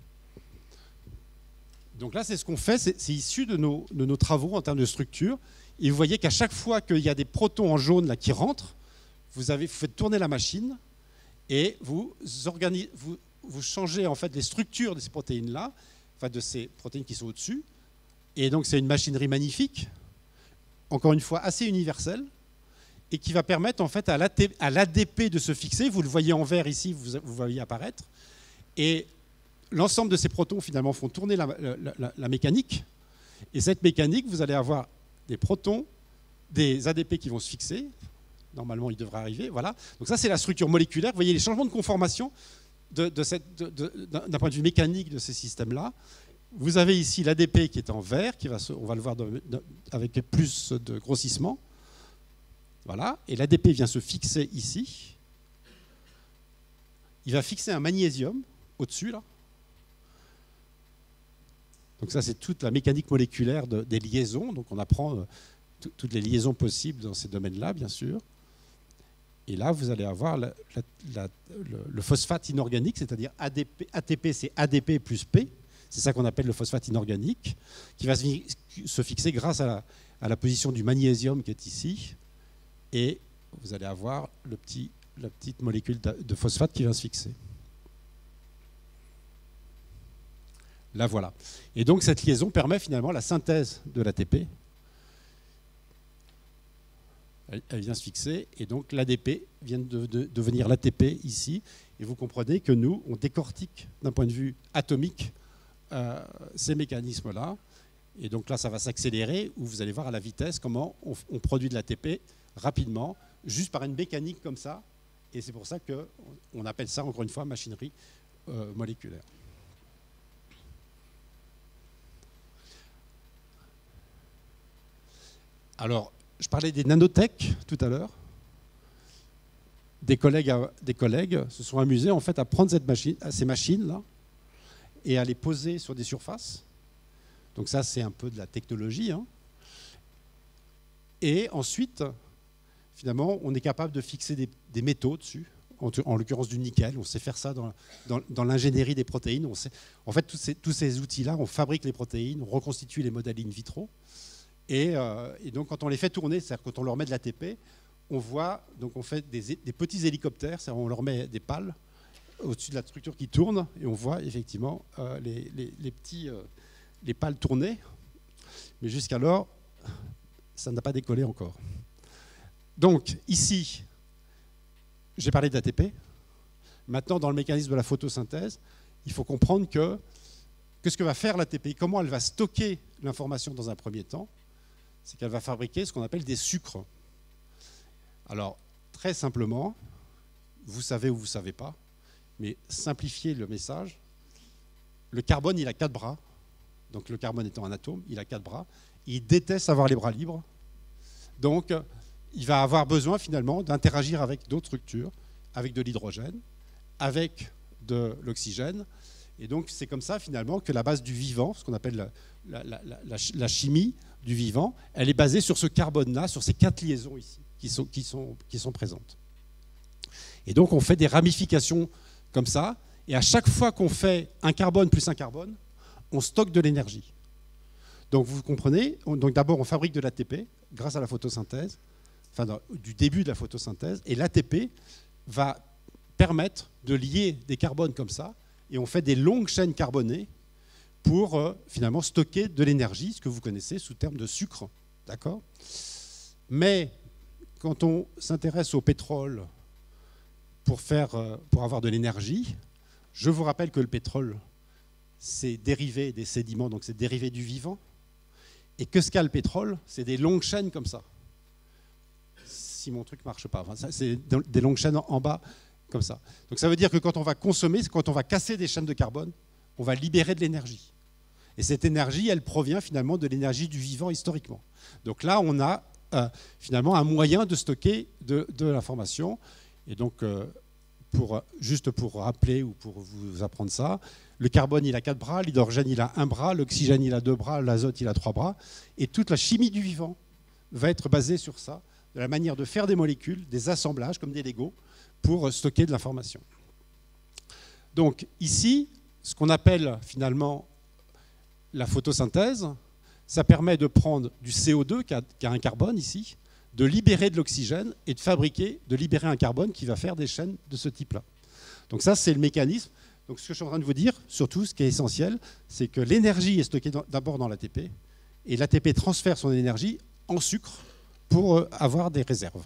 Donc là, c'est ce qu'on fait, c'est issu de nos, de nos travaux en termes de structure, et vous voyez qu'à chaque fois qu'il y a des protons en jaune là, qui rentrent, vous, avez, vous faites tourner la machine, et vous organisez... Vous, vous changez en fait les structures de ces protéines-là, enfin de ces protéines qui sont au-dessus, et donc c'est une machinerie magnifique, encore une fois assez universelle, et qui va permettre en fait à l'A D P de se fixer. Vous le voyez en vert ici, vous, vous voyez apparaître, et l'ensemble de ces protons finalement font tourner la, la, la, la mécanique, et cette mécanique, vous allez avoir des protons, des A D P qui vont se fixer. Normalement, il devrait arriver. Voilà. Donc ça, c'est la structure moléculaire. Vous voyez les changements de conformation de, de cette, de, de, d'un point de vue mécanique de ces systèmes-là. Vous avez ici l'A D P qui est en vert, qui va se, on va le voir de, de, avec plus de grossissement. Voilà. Et l'A D P vient se fixer ici. Il va fixer un magnésium au-dessus, là. Donc ça, c'est toute la mécanique moléculaire de, des liaisons. Donc on apprend euh, toutes les liaisons possibles dans ces domaines-là, bien sûr. Et là, vous allez avoir la, la, la, le, le phosphate inorganique, c'est-à-dire A D P, A T P, c'est A D P plus P. C'est ça qu'on appelle le phosphate inorganique, qui va se, se fixer grâce à la, à la position du magnésium qui est ici. Et vous allez avoir le petit, la petite molécule de phosphate qui va se fixer. Là, voilà. Et donc, cette liaison permet finalement la synthèse de l'A T P. Elle, elle vient se fixer, et donc l'A D P vient de, de devenir l'A T P ici. Et vous comprenez que nous, on décortique d'un point de vue atomique euh, ces mécanismes-là. Et donc là, ça va s'accélérer, où vous allez voir à la vitesse comment on, on produit de l'A T P rapidement, juste par une mécanique comme ça. Et c'est pour ça qu'on appelle ça, encore une fois, machinerie euh, moléculaire. Alors, je parlais des nanotech tout à l'heure. Des collègues, des collègues se sont amusés en fait à prendre cette machine, à ces machines-là, et à les poser sur des surfaces. Donc ça, c'est un peu de la technologie. Hein. Et ensuite, finalement, on est capable de fixer des, des métaux dessus, en, en l'occurrence du nickel. On sait faire ça dans, dans, dans l'ingénierie des protéines. On sait, en fait, tous ces, tous ces outils-là, on fabrique les protéines, on reconstitue les modèles in vitro. Et, euh, et donc, quand on les fait tourner, c'est-à-dire quand on leur met de l'A T P, on voit, donc on fait des, des petits hélicoptères, c'est-à-dire on leur met des pales au-dessus de la structure qui tourne, et on voit effectivement euh, les, les, les petits... Euh, les pales tournées, mais jusqu'alors, ça n'a pas décollé encore. Donc, ici, j'ai parlé d'A T P. Maintenant, dans le mécanisme de la photosynthèse, il faut comprendre que, que ce que va faire l'A T P, comment elle va stocker l'information dans un premier temps, c'est qu'elle va fabriquer ce qu'on appelle des sucres. Alors, très simplement, vous savez ou vous ne savez pas, mais simplifiez le message. Le carbone, il a quatre bras. Donc le carbone étant un atome, il a quatre bras. Il déteste avoir les bras libres. Donc il va avoir besoin finalement d'interagir avec d'autres structures, avec de l'hydrogène, avec de l'oxygène. Et donc c'est comme ça finalement que la base du vivant, ce qu'on appelle la, la, la, la, la chimie du vivant, elle est basée sur ce carbone-là, sur ces quatre liaisons ici, qui sont, qui sont, qui sont présentes. Et donc on fait des ramifications comme ça. Et à chaque fois qu'on fait un carbone plus un carbone, on stocke de l'énergie. Donc vous comprenez, on, donc d'abord on fabrique de l'A T P grâce à la photosynthèse, enfin dans, du début de la photosynthèse, et l'A T P va permettre de lier des carbones comme ça, et on fait des longues chaînes carbonées pour euh, finalement stocker de l'énergie, ce que vous connaissez sous terme de sucre, d'accord ? Mais quand on s'intéresse au pétrole pour, faire, euh, pour avoir de l'énergie, je vous rappelle que le pétrole, c'est dérivé des sédiments, donc c'est dérivé du vivant. Et que ce qu'a le pétrole, c'est des longues chaînes comme ça. Si mon truc ne marche pas, enfin, c'est des longues chaînes en bas, comme ça. Donc ça veut dire que quand on va consommer, quand on va casser des chaînes de carbone, on va libérer de l'énergie. Et cette énergie, elle provient finalement de l'énergie du vivant historiquement. Donc là, on a euh, finalement un moyen de stocker de, de l'information. Et donc, euh, pour, juste pour rappeler ou pour vous apprendre ça, le carbone, il a quatre bras, l'hydrogène, il a un bras, l'oxygène, il a deux bras, l'azote, il a trois bras. Et toute la chimie du vivant va être basée sur ça, de la manière de faire des molécules, des assemblages, comme des Legos, pour stocker de l'information. Donc ici, ce qu'on appelle finalement la photosynthèse, ça permet de prendre du C O deux, qui a, qui a un carbone ici, de libérer de l'oxygène et de fabriquer, de libérer un carbone qui va faire des chaînes de ce type-là. Donc ça, c'est le mécanisme. Donc ce que je suis en train de vous dire, surtout, ce qui est essentiel, c'est que l'énergie est stockée d'abord dans l'A T P, et l'A T P transfère son énergie en sucre pour avoir des réserves.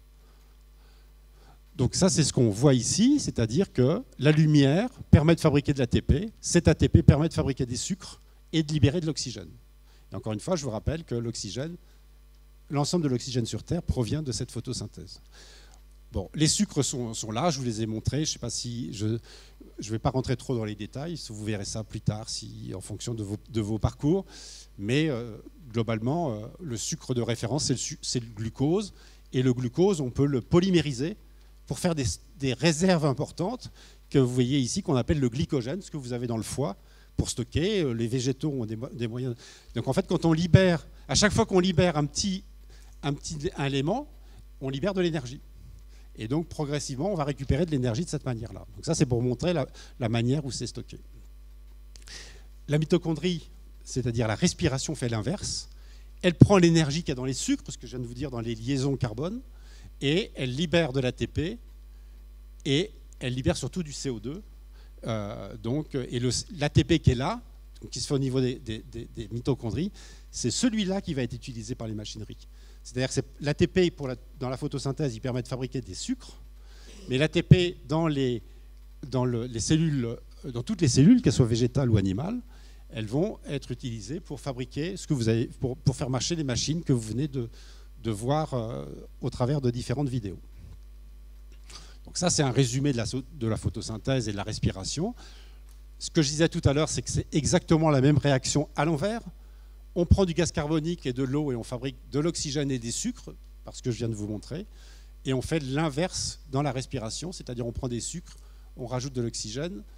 Donc ça, c'est ce qu'on voit ici, c'est-à-dire que la lumière permet de fabriquer de l'A T P, cet A T P permet de fabriquer des sucres et de libérer de l'oxygène. Et encore une fois, je vous rappelle que l'oxygène, l'ensemble de l'oxygène sur Terre provient de cette photosynthèse. Bon, les sucres sont, sont là, je vous les ai montrés. Je ne sais pas si je ne vais pas rentrer trop dans les détails. Vous verrez ça plus tard, si, en fonction de vos, de vos parcours. Mais euh, globalement, euh, le sucre de référence, c'est le, c'est le glucose. Et le glucose, on peut le polymériser pour faire des, des réserves importantes que vous voyez ici, qu'on appelle le glycogène, ce que vous avez dans le foie pour stocker. Les végétaux ont des, des moyens. Donc en fait, quand on libère, à chaque fois qu'on libère un petit, un petit un élément, on libère de l'énergie. Et donc, progressivement, on va récupérer de l'énergie de cette manière-là. Donc ça, c'est pour montrer la, la manière où c'est stocké. La mitochondrie, c'est-à-dire la respiration, fait l'inverse. Elle prend l'énergie qu'il y a dans les sucres, ce que je viens de vous dire dans les liaisons carbone, et elle libère de l'A T P, et elle libère surtout du C O deux. Euh, donc, et l'A T P qui est là, donc qui se fait au niveau des, des, des, des mitochondries, c'est celui-là qui va être utilisé par les machineries. C'est-à-dire que l'A T P, pour la, dans la photosynthèse, il permet de fabriquer des sucres, mais l'A T P, dans, les, dans le, les cellules, dans toutes les cellules, qu'elles soient végétales ou animales, elles vont être utilisées pour fabriquer ce que vous avez, pour, pour faire marcher les machines que vous venez de, de voir euh, au travers de différentes vidéos. Donc ça, c'est un résumé de la, de la photosynthèse et de la respiration. Ce que je disais tout à l'heure, c'est que c'est exactement la même réaction à l'envers. On prend du gaz carbonique et de l'eau et on fabrique de l'oxygène et des sucres, parce que je viens de vous montrer, et on fait l'inverse dans la respiration, c'est-à-dire on prend des sucres, on rajoute de l'oxygène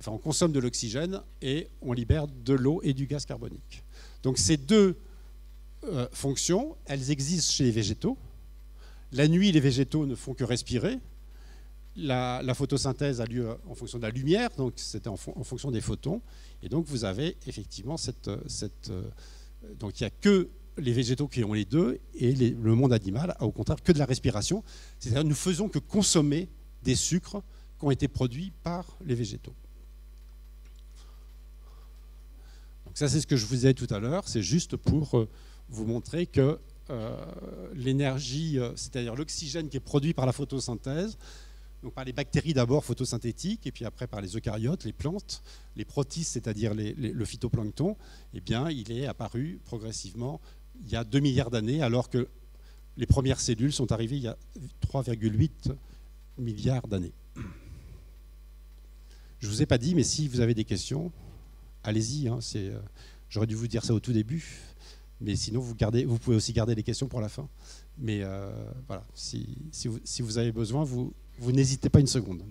enfin on consomme de l'oxygène et on libère de l'eau et du gaz carbonique. Donc ces deux euh, fonctions, elles existent chez les végétaux. La nuit, les végétaux ne font que respirer. La, la photosynthèse a lieu en fonction de la lumière, donc c'est en, en fonction des photons. Et donc vous avez effectivement cette... cette euh, donc il n'y a que les végétaux qui ont les deux, et les, le monde animal a au contraire que de la respiration. C'est-à-dire nous faisons que consommer des sucres qui ont été produits par les végétaux. Donc ça, c'est ce que je vous disais tout à l'heure. C'est juste pour euh, vous montrer que euh, l'énergie, euh, c'est-à-dire l'oxygène qui est produit par la photosynthèse, donc par les bactéries d'abord photosynthétiques, et puis après par les eucaryotes, les plantes, les protistes, c'est-à-dire les, les, le phytoplancton, eh bien, il est apparu progressivement il y a deux milliards d'années, alors que les premières cellules sont arrivées il y a trois virgule huit milliards d'années. Je ne vous ai pas dit, mais si vous avez des questions, allez-y. Hein, euh, j'aurais dû vous dire ça au tout début, mais sinon vous, gardez, vous pouvez aussi garder les questions pour la fin. Mais euh, voilà, si, si, vous, si vous avez besoin, vous, vous n'hésitez pas une seconde.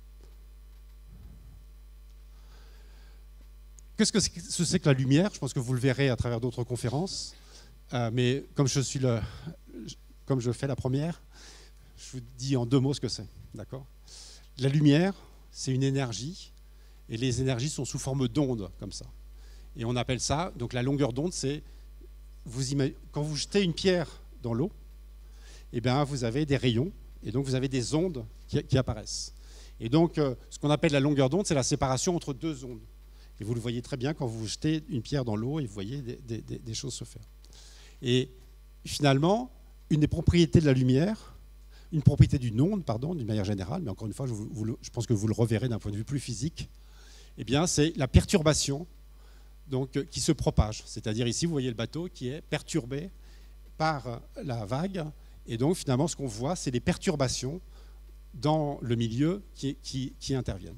Qu'est-ce que c'est que la lumière? Je pense que vous le verrez à travers d'autres conférences. Euh, mais comme je, suis le, comme je fais la première, je vous dis en deux mots ce que c'est. D'accord? La lumière, c'est une énergie, et les énergies sont sous forme d'ondes, comme ça. Et on appelle ça, donc la longueur d'onde, c'est, vous imaginez, quand vous jetez une pierre dans l'eau, eh bien, vous avez des rayons, et donc vous avez des ondes qui, qui apparaissent. Et donc, euh, ce qu'on appelle la longueur d'onde, c'est la séparation entre deux ondes. Et vous le voyez très bien quand vous jetez une pierre dans l'eau et vous voyez des, des, des choses se faire. Et finalement, une des propriétés de la lumière, une propriété d'une onde, pardon, d'une manière générale, mais encore une fois, je, vous, vous, je pense que vous le reverrez d'un point de vue plus physique, eh bien, c'est la perturbation donc, qui se propage. C'est-à-dire ici, vous voyez le bateau qui est perturbé par la vague. Et donc, finalement, ce qu'on voit, c'est des perturbations dans le milieu qui, qui, qui interviennent.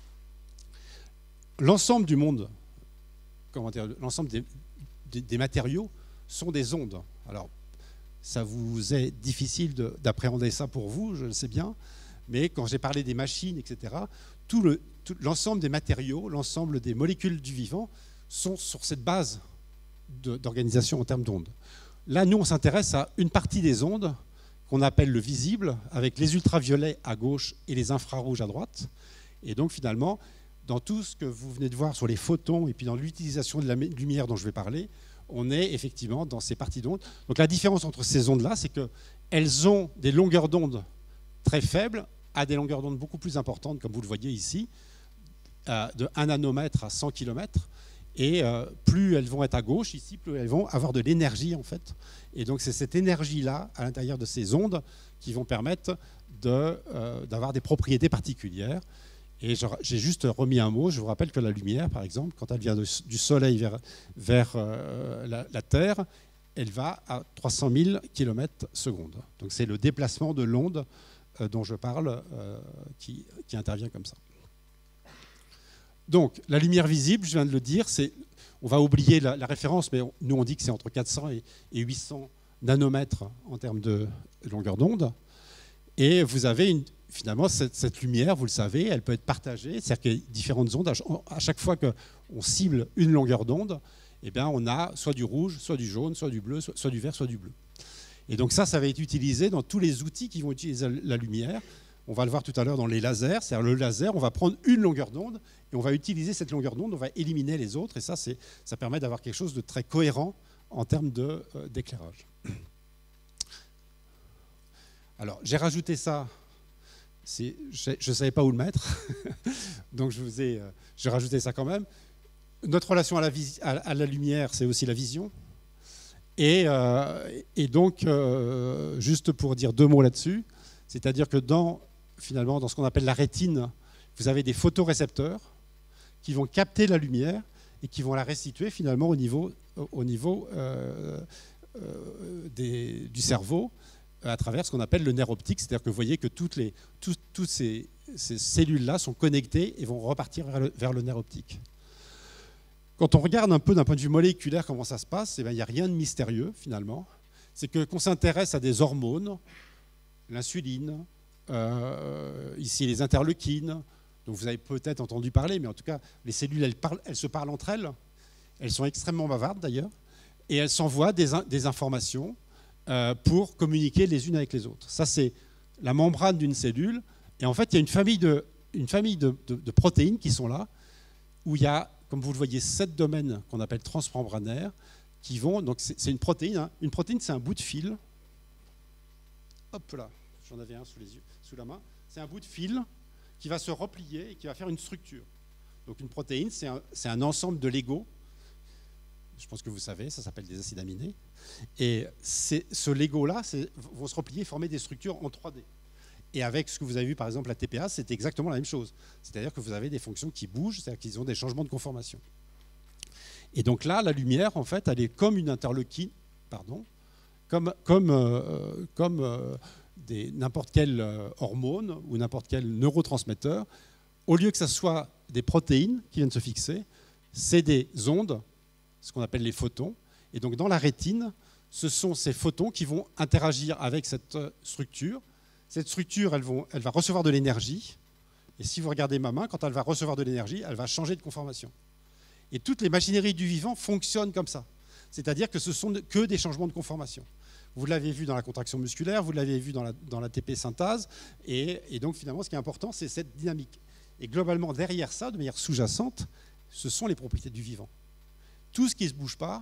L'ensemble du monde, comment dire, l'ensemble des, des, des matériaux sont des ondes. Alors, ça vous est difficile d'appréhender ça pour vous, je le sais bien, mais quand j'ai parlé des machines, et cetera, tout le, tout, l'ensemble des matériaux, l'ensemble des molécules du vivant sont sur cette base d'organisation en termes d'ondes. Là, nous, on s'intéresse à une partie des ondes qu'on appelle le visible, avec les ultraviolets à gauche et les infrarouges à droite. Et donc, finalement, dans tout ce que vous venez de voir sur les photons et puis dans l'utilisation de la lumière dont je vais parler, on est effectivement dans ces parties d'ondes. Donc la différence entre ces ondes-là, c'est qu'elles ont des longueurs d'onde très faibles à des longueurs d'onde beaucoup plus importantes, comme vous le voyez ici, euh, de un nanomètre à cent kilomètres. Et euh, plus elles vont être à gauche, ici, plus elles vont avoir de l'énergie, en fait. Et donc c'est cette énergie-là, à l'intérieur de ces ondes, qui vont permettre de, euh, d'avoir des propriétés particulières. Et j'ai juste remis un mot, je vous rappelle que la lumière, par exemple, quand elle vient de, du Soleil vers, vers euh, la, la Terre, elle va à trois cent mille kilomètres secondes. Donc c'est le déplacement de l'onde euh, dont je parle euh, qui, qui intervient comme ça. Donc la lumière visible, je viens de le dire, c'est, on va oublier la, la référence, mais on, nous on dit que c'est entre quatre cents et, et huit cents nanomètres en termes de longueur d'onde. Et vous avez une... Finalement, cette, cette lumière, vous le savez, elle peut être partagée, c'est-à-dire qu'il y a différentes ondes. À chaque fois qu'on cible une longueur d'onde, eh bien, on a soit du rouge, soit du jaune, soit du bleu, soit, soit du vert, soit du bleu. Et donc ça, ça va être utilisé dans tous les outils qui vont utiliser la lumière. On va le voir tout à l'heure dans les lasers. C'est-à-dire le laser, on va prendre une longueur d'onde et on va utiliser cette longueur d'onde, on va éliminer les autres. Et ça, ça permet d'avoir quelque chose de très cohérent en termes de, euh, d'éclairage. Alors, j'ai rajouté ça... Je ne savais pas où le mettre, donc je vous ai, j'ai rajouté ça quand même. Notre relation à la, à, à la lumière, c'est aussi la vision. Et, euh, et donc, euh, juste pour dire deux mots là-dessus, c'est-à-dire que dans, finalement, dans ce qu'on appelle la rétine, vous avez des photorécepteurs qui vont capter la lumière et qui vont la restituer finalement au niveau, au niveau euh, euh, des, du cerveau, à travers ce qu'on appelle le nerf optique, c'est-à-dire que vous voyez que toutes, les, tout, toutes ces, ces cellules-là sont connectées et vont repartir vers le, vers le nerf optique. Quand on regarde un peu d'un point de vue moléculaire comment ça se passe, eh bien, il n'y a rien de mystérieux finalement. C'est que qu'on s'intéresse à des hormones, l'insuline, euh, ici les interleukines, dont vous avez peut-être entendu parler, mais en tout cas, les cellules, elles, parlent, elles se parlent entre elles. Elles sont extrêmement bavardes d'ailleurs, et elles s'envoient des, des informations euh, pour communiquer les unes avec les autres. Ça, c'est la membrane d'une cellule, et en fait, il y a une famille de, une famille de, de, de protéines qui sont là, où il y a, comme vous le voyez, sept domaines qu'on appelle transmembranaires, qui vont, donc c'est une protéine, hein. Une protéine, c'est un bout de fil. Hop là, j'en avais un sous les yeux, sous la main. C'est un bout de fil qui va se replier et qui va faire une structure. Donc une protéine, c'est un, c'est un ensemble de Lego. Je pense que vous savez, ça s'appelle des acides aminés. Et ce Lego-là vont se replier et former des structures en trois D. Et avec ce que vous avez vu, par exemple, la T P A, c'est exactement la même chose. C'est-à-dire que vous avez des fonctions qui bougent, c'est-à-dire qu'ils ont des changements de conformation. Et donc là, la lumière, en fait, elle est comme une interleukine, pardon, comme, comme, euh, comme euh, n'importe quelle euh, hormone ou n'importe quel neurotransmetteur. Au lieu que ce soit des protéines qui viennent se fixer, c'est des ondes, ce qu'on appelle les photons. Et donc dans la rétine, ce sont ces photons qui vont interagir avec cette structure. Cette structure, elle, vont, elle va recevoir de l'énergie. Et si vous regardez ma main, quand elle va recevoir de l'énergie, elle va changer de conformation. Et toutes les machineries du vivant fonctionnent comme ça. C'est-à-dire que ce sont que des changements de conformation. Vous l'avez vu dans la contraction musculaire, vous l'avez vu dans la, dans la T P synthase. Et, et donc finalement, ce qui est important, c'est cette dynamique. Et globalement, derrière ça, de manière sous-jacente, ce sont les propriétés du vivant. Tout ce qui ne se bouge pas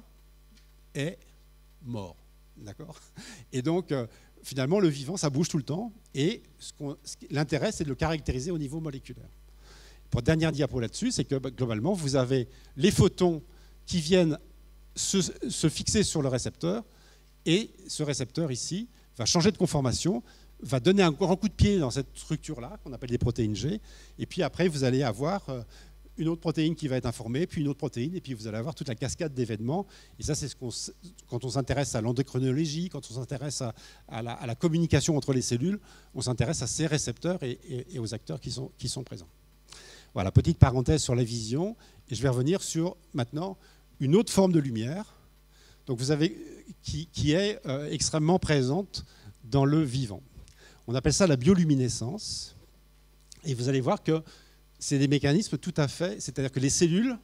est mort. D'accord ? Et donc, euh, finalement, le vivant, ça bouge tout le temps. Et l'intérêt, c'est de le caractériser au niveau moléculaire. Pour dernière diapo là-dessus, c'est que bah, globalement, vous avez les photons qui viennent se, se fixer sur le récepteur. Et ce récepteur ici va changer de conformation, va donner un grand coup de pied dans cette structure-là, qu'on appelle des protéines G. Et puis après, vous allez avoir une autre protéine qui va être informée, puis une autre protéine, et puis vous allez avoir toute la cascade d'événements. Et ça, c'est ce qu'on, quand on s'intéresse à l'endocrinologie, quand on s'intéresse à, à, la, à la communication entre les cellules, on s'intéresse à ces récepteurs et, et, et aux acteurs qui sont, qui sont présents. Voilà, petite parenthèse sur la vision. Et je vais revenir sur, maintenant, une autre forme de lumière, donc vous avez, qui, qui est euh, extrêmement présente dans le vivant. On appelle ça la bioluminescence. Et vous allez voir que c'est des mécanismes tout à fait... C'est-à-dire que les cellules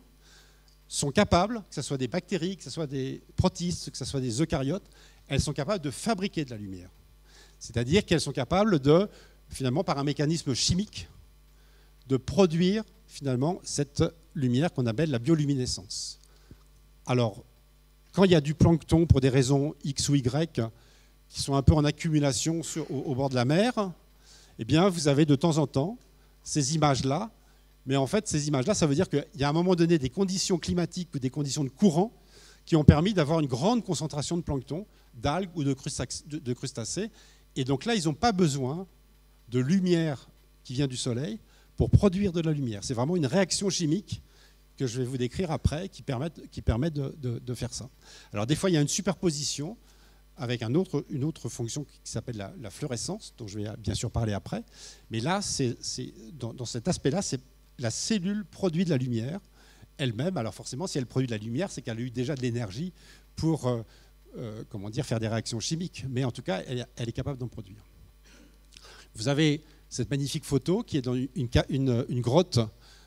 sont capables, que ce soit des bactéries, que ce soit des protistes, que ce soit des eucaryotes, elles sont capables de fabriquer de la lumière. C'est-à-dire qu'elles sont capables de, finalement, par un mécanisme chimique, de produire, finalement, cette lumière qu'on appelle la bioluminescence. Alors, quand il y a du plancton pour des raisons X ou Y qui sont un peu en accumulation sur, au, au bord de la mer, eh bien, vous avez de temps en temps ces images-là. Mais en fait, ces images-là, ça veut dire qu'il y a à un moment donné des conditions climatiques ou des conditions de courant qui ont permis d'avoir une grande concentration de plancton, d'algues ou de crustacés. Et donc là, ils n'ont pas besoin de lumière qui vient du soleil pour produire de la lumière. C'est vraiment une réaction chimique que je vais vous décrire après, qui permet, qui permet de, de, de faire ça. Alors des fois, il y a une superposition avec un autre, une autre fonction qui s'appelle la, la fluorescence, dont je vais bien sûr parler après. Mais là, c'est, c'est, dans, dans cet aspect-là, c'est la cellule produit de la lumière elle-même. Alors forcément, si elle produit de la lumière, c'est qu'elle a eu déjà de l'énergie pour euh, euh, comment dire, faire des réactions chimiques. Mais en tout cas, elle, elle est capable d'en produire. Vous avez cette magnifique photo qui est dans une, une, une grotte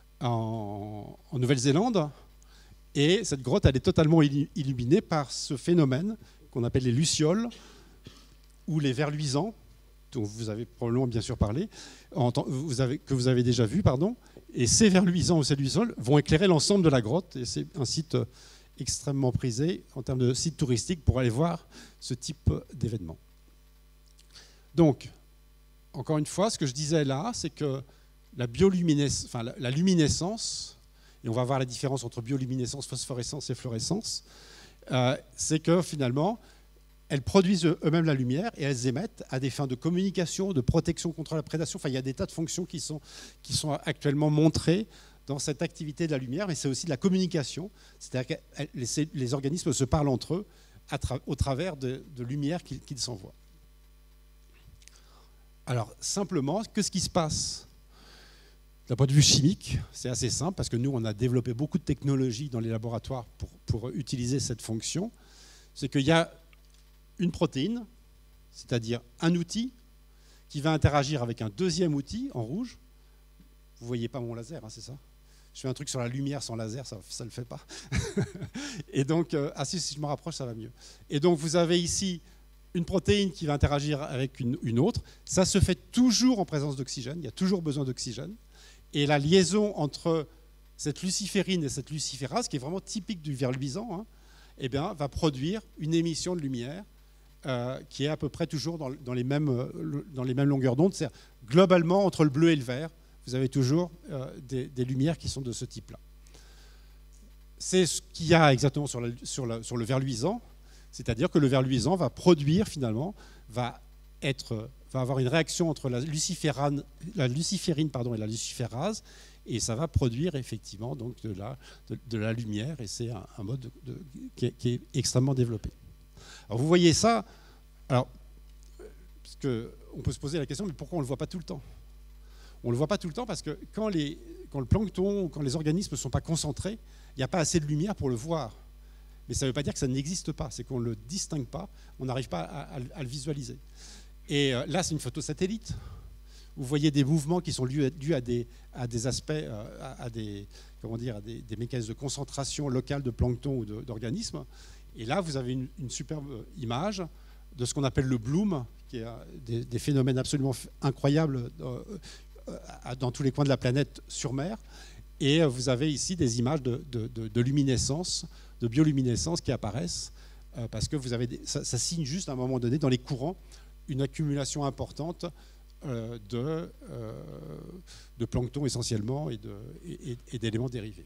en, en Nouvelle-Zélande. Et cette grotte, elle est totalement illuminée par ce phénomène qu'on appelle les lucioles ou les vers luisants, dont vous avez probablement bien sûr parlé, vous avez, que vous avez déjà vu, pardon. Et ces vers luisants ou ces lucioles vont éclairer l'ensemble de la grotte. Et c'est un site extrêmement prisé en termes de site touristique pour aller voir ce type d'événement. Donc, encore une fois, ce que je disais là, c'est que la bioluminescence, enfin la, la luminescence, et on va voir la différence entre bioluminescence, phosphorescence et fluorescence, euh, c'est que finalement, elles produisent eux-mêmes la lumière et elles émettent à des fins de communication, de protection contre la prédation. Enfin, il y a des tas de fonctions qui sont, qui sont actuellement montrées dans cette activité de la lumière, mais c'est aussi de la communication, c'est-à-dire que les, les organismes se parlent entre eux à tra au travers de, de lumière qu'ils qu'ils s'envoient. Alors, simplement, qu'est-ce qui se passe d'un point de vue chimique? C'est assez simple, parce que nous, on a développé beaucoup de technologies dans les laboratoires pour, pour utiliser cette fonction. C'est qu'il y a une protéine, c'est-à-dire un outil, qui va interagir avec un deuxième outil, en rouge. Vous ne voyez pas mon laser, hein, c'est ça? Je fais un truc sur la lumière sans laser, ça ne le fait pas. Et donc, euh, ah si, si je me rapproche, ça va mieux. Et donc, vous avez ici une protéine qui va interagir avec une, une autre. Ça se fait toujours en présence d'oxygène. Il y a toujours besoin d'oxygène. Et la liaison entre cette luciférine et cette luciférase, qui est vraiment typique du ver luisant, hein, eh bien, va produire une émission de lumière euh, qui est à peu près toujours dans, dans, les, mêmes, dans les mêmes longueurs d'onde. C'est globalement, entre le bleu et le vert, vous avez toujours euh, des, des lumières qui sont de ce type-là. C'est ce qu'il y a exactement sur, la, sur, la, sur le ver luisant, c'est-à-dire que le ver luisant va produire finalement, va, être, va avoir une réaction entre la, luciférane, la luciférine pardon, et la luciférase, et ça va produire effectivement donc de, la, de, de la lumière, et c'est un, un mode de, de, qui, est, qui est extrêmement développé. Alors vous voyez ça, alors, parce que on peut se poser la question, mais pourquoi on ne le voit pas tout le temps? On ne le voit pas tout le temps parce que quand, les, quand le plancton, quand les organismes ne sont pas concentrés, il n'y a pas assez de lumière pour le voir. Mais ça ne veut pas dire que ça n'existe pas, c'est qu'on ne le distingue pas, on n'arrive pas à, à, à le visualiser. Et euh, là, c'est une photo satellite. Vous voyez des mouvements qui sont dus à des, à des aspects, euh, à, à, des, comment dire, à des, des mécanismes de concentration locale de plancton ou d'organismes. Et là, vous avez une, une superbe image de ce qu'on appelle le bloom, qui est des, des phénomènes absolument incroyables euh, dans tous les coins de la planète sur mer. Et vous avez ici des images de, de, de, de luminescence, de bioluminescence qui apparaissent, euh, parce que vous avez des, ça, ça signe juste à un moment donné dans les courants une accumulation importante euh, de, euh, de plancton essentiellement et, de, et, et d'éléments dérivés.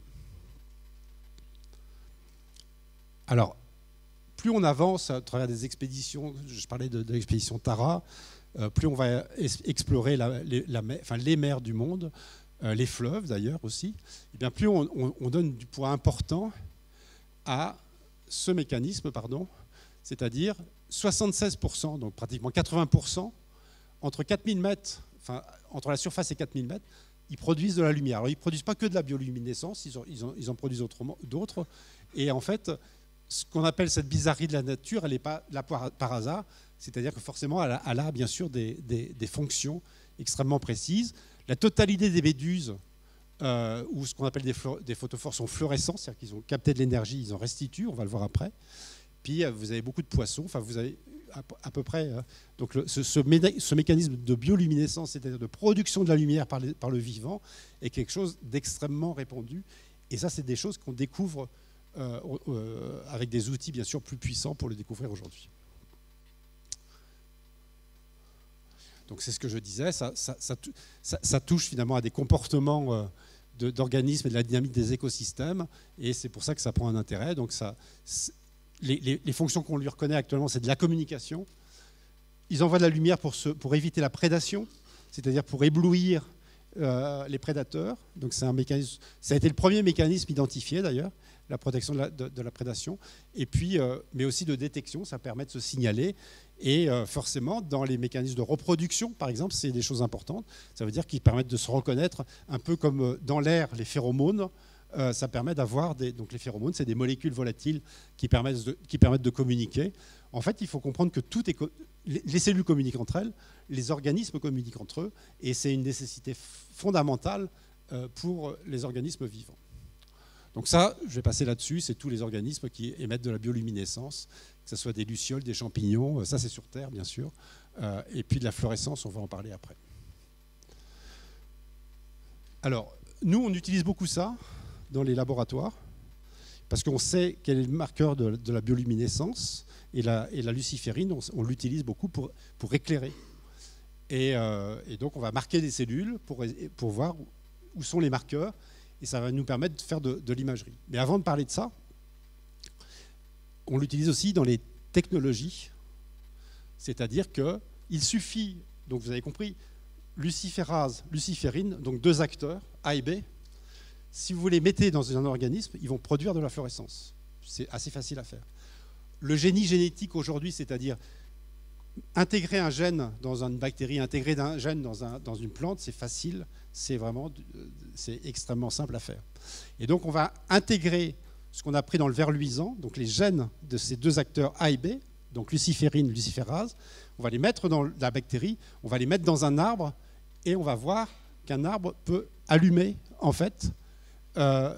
Alors, plus on avance à travers des expéditions, je parlais de, de l'expédition Tara, euh, plus on va explorer la, les, la mer, enfin, les mers du monde, euh, les fleuves d'ailleurs aussi, et bien plus on, on, on donne du poids important à ce mécanisme, pardon, c'est-à-dire soixante-seize pour cent, donc pratiquement quatre-vingts pour cent, entre quatre mille mètres, enfin, entre la surface et quatre mille mètres, ils produisent de la lumière. Alors ils ne produisent pas que de la bioluminescence, ils en, ils en, ils en produisent d'autres. Et en fait, ce qu'on appelle cette bizarrerie de la nature, elle n'est pas là par, par hasard, c'est-à-dire que forcément, elle a, elle a bien sûr des, des, des fonctions extrêmement précises. La totalité des méduses, euh, ou ce qu'on appelle des, des photophores, sont fluorescents, c'est-à-dire qu'ils ont capté de l'énergie, ils en restituent, on va le voir après. Puis vous avez beaucoup de poissons, enfin vous avez à, à peu près euh, donc le, ce, ce, mé ce mécanisme de bioluminescence, c'est-à-dire de production de la lumière par, les, par le vivant, est quelque chose d'extrêmement répandu. Et ça, c'est des choses qu'on découvre euh, euh, avec des outils bien sûr plus puissants pour le découvrir aujourd'hui. Donc c'est ce que je disais, ça, ça, ça, ça, ça touche finalement à des comportements euh, d'organismes et de la dynamique des écosystèmes, et c'est pour ça que ça prend un intérêt. Donc ça, les, les, les fonctions qu'on lui reconnaît actuellement, c'est de la communication. Ils envoient de la lumière pour, se, pour éviter la prédation, c'est-à-dire pour éblouir euh, les prédateurs. Donc c'est un mécanisme, ça a été le premier mécanisme identifié d'ailleurs, la protection de la, de, de la prédation, et puis, euh, mais aussi de détection, ça permet de se signaler. Et euh, forcément, dans les mécanismes de reproduction, par exemple, c'est des choses importantes. Ça veut dire qu'ils permettent de se reconnaître, un peu comme dans l'air, les phéromones. Euh, ça permet d'avoir des... Donc les phéromones, c'est des molécules volatiles qui permettent, de, qui permettent de communiquer. En fait, il faut comprendre que tout est... les cellules communiquent entre elles, les organismes communiquent entre eux, et c'est une nécessité fondamentale euh, pour les organismes vivants. Donc ça, je vais passer là-dessus, c'est tous les organismes qui émettent de la bioluminescence, que ce soit des lucioles, des champignons, ça c'est sur Terre bien sûr, euh, et puis de la fluorescence, on va en parler après. Alors, nous on utilise beaucoup ça dans les laboratoires, parce qu'on sait quel est le marqueur de, de la bioluminescence, et la, et la luciférine, on, on l'utilise beaucoup pour, pour éclairer. Et, euh, et donc on va marquer des cellules pour, pour voir où sont les marqueurs, et ça va nous permettre de faire de, de l'imagerie. Mais avant de parler de ça, on l'utilise aussi dans les technologies, c'est-à-dire qu'il suffit, donc vous avez compris, luciférase, luciférine, donc deux acteurs, A et B, si vous les mettez dans un organisme, ils vont produire de la fluorescence. C'est assez facile à faire. Le génie génétique aujourd'hui, c'est-à-dire intégrer un gène dans une bactérie, intégrer un gène dans, un, dans une plante, c'est facile, c'est vraiment, c'est extrêmement simple à faire. Et donc on va intégrer ce qu'on a pris dans le ver luisant, donc les gènes de ces deux acteurs A et B, donc luciférine, luciférase, on va les mettre dans la bactérie, on va les mettre dans un arbre, et on va voir qu'un arbre peut allumer, en fait, euh,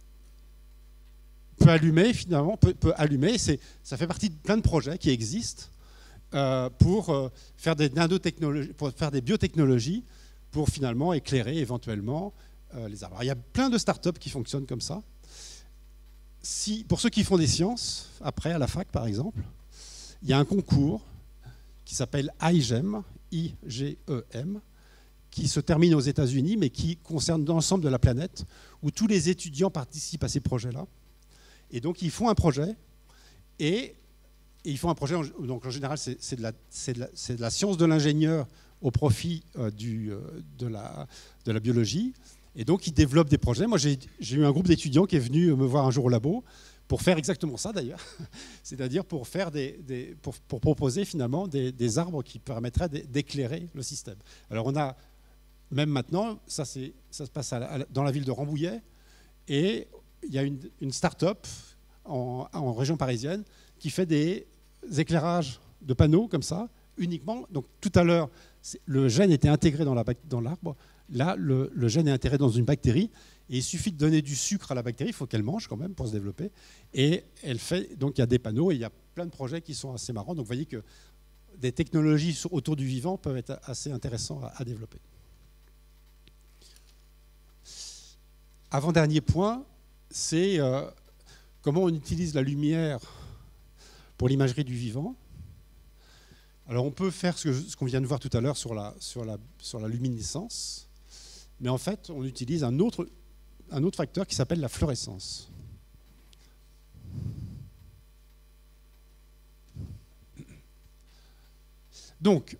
peut allumer, finalement, peut, peut allumer. C'est, ça fait partie de plein de projets qui existent euh, pour, euh, faire des nanotechnologies, pour faire des biotechnologies, pour finalement éclairer éventuellement euh, les arbres. Alors, il y a plein de startups qui fonctionnent comme ça. Si, pour ceux qui font des sciences, après, à la fac, par exemple, il y a un concours qui s'appelle I G E M, I G E M, qui se termine aux États-Unis, mais qui concerne l'ensemble de la planète, où tous les étudiants participent à ces projets-là. Et donc, ils font un projet, et, et ils font un projet, donc en général, c'est, c'est, de, la, c'est, de, la, c'est de la science de l'ingénieur au profit euh, du, euh, de, la, de la biologie. Et donc, ils développent des projets. Moi, j'ai, j'ai eu un groupe d'étudiants qui est venu me voir un jour au labo, pour faire exactement ça d'ailleurs, c'est-à-dire pour, faire des, des, pour, pour proposer finalement des, des arbres qui permettraient d'éclairer le système. Alors on a, même maintenant, ça, c'est, ça se passe à la, dans la ville de Rambouillet, et il y a une, une start-up en, en région parisienne qui fait des éclairages de panneaux comme ça, uniquement. Donc tout à l'heure, le gène était intégré dans, la, dans l'arbre, là le, le gène est intégré dans une bactérie, et il suffit de donner du sucre à la bactérie, il faut qu'elle mange quand même pour se développer. Et elle fait, donc il y a des panneaux et il y a plein de projets qui sont assez marrants. Donc vous voyez que des technologies autour du vivant peuvent être assez intéressantes à, à développer. Avant-dernier point, c'est euh, comment on utilise la lumière pour l'imagerie du vivant. Alors on peut faire ce, que, ce qu'on vient de voir tout à l'heure sur la, sur, la, sur la luminescence, mais en fait on utilise un autre... un autre facteur qui s'appelle la fluorescence. Donc,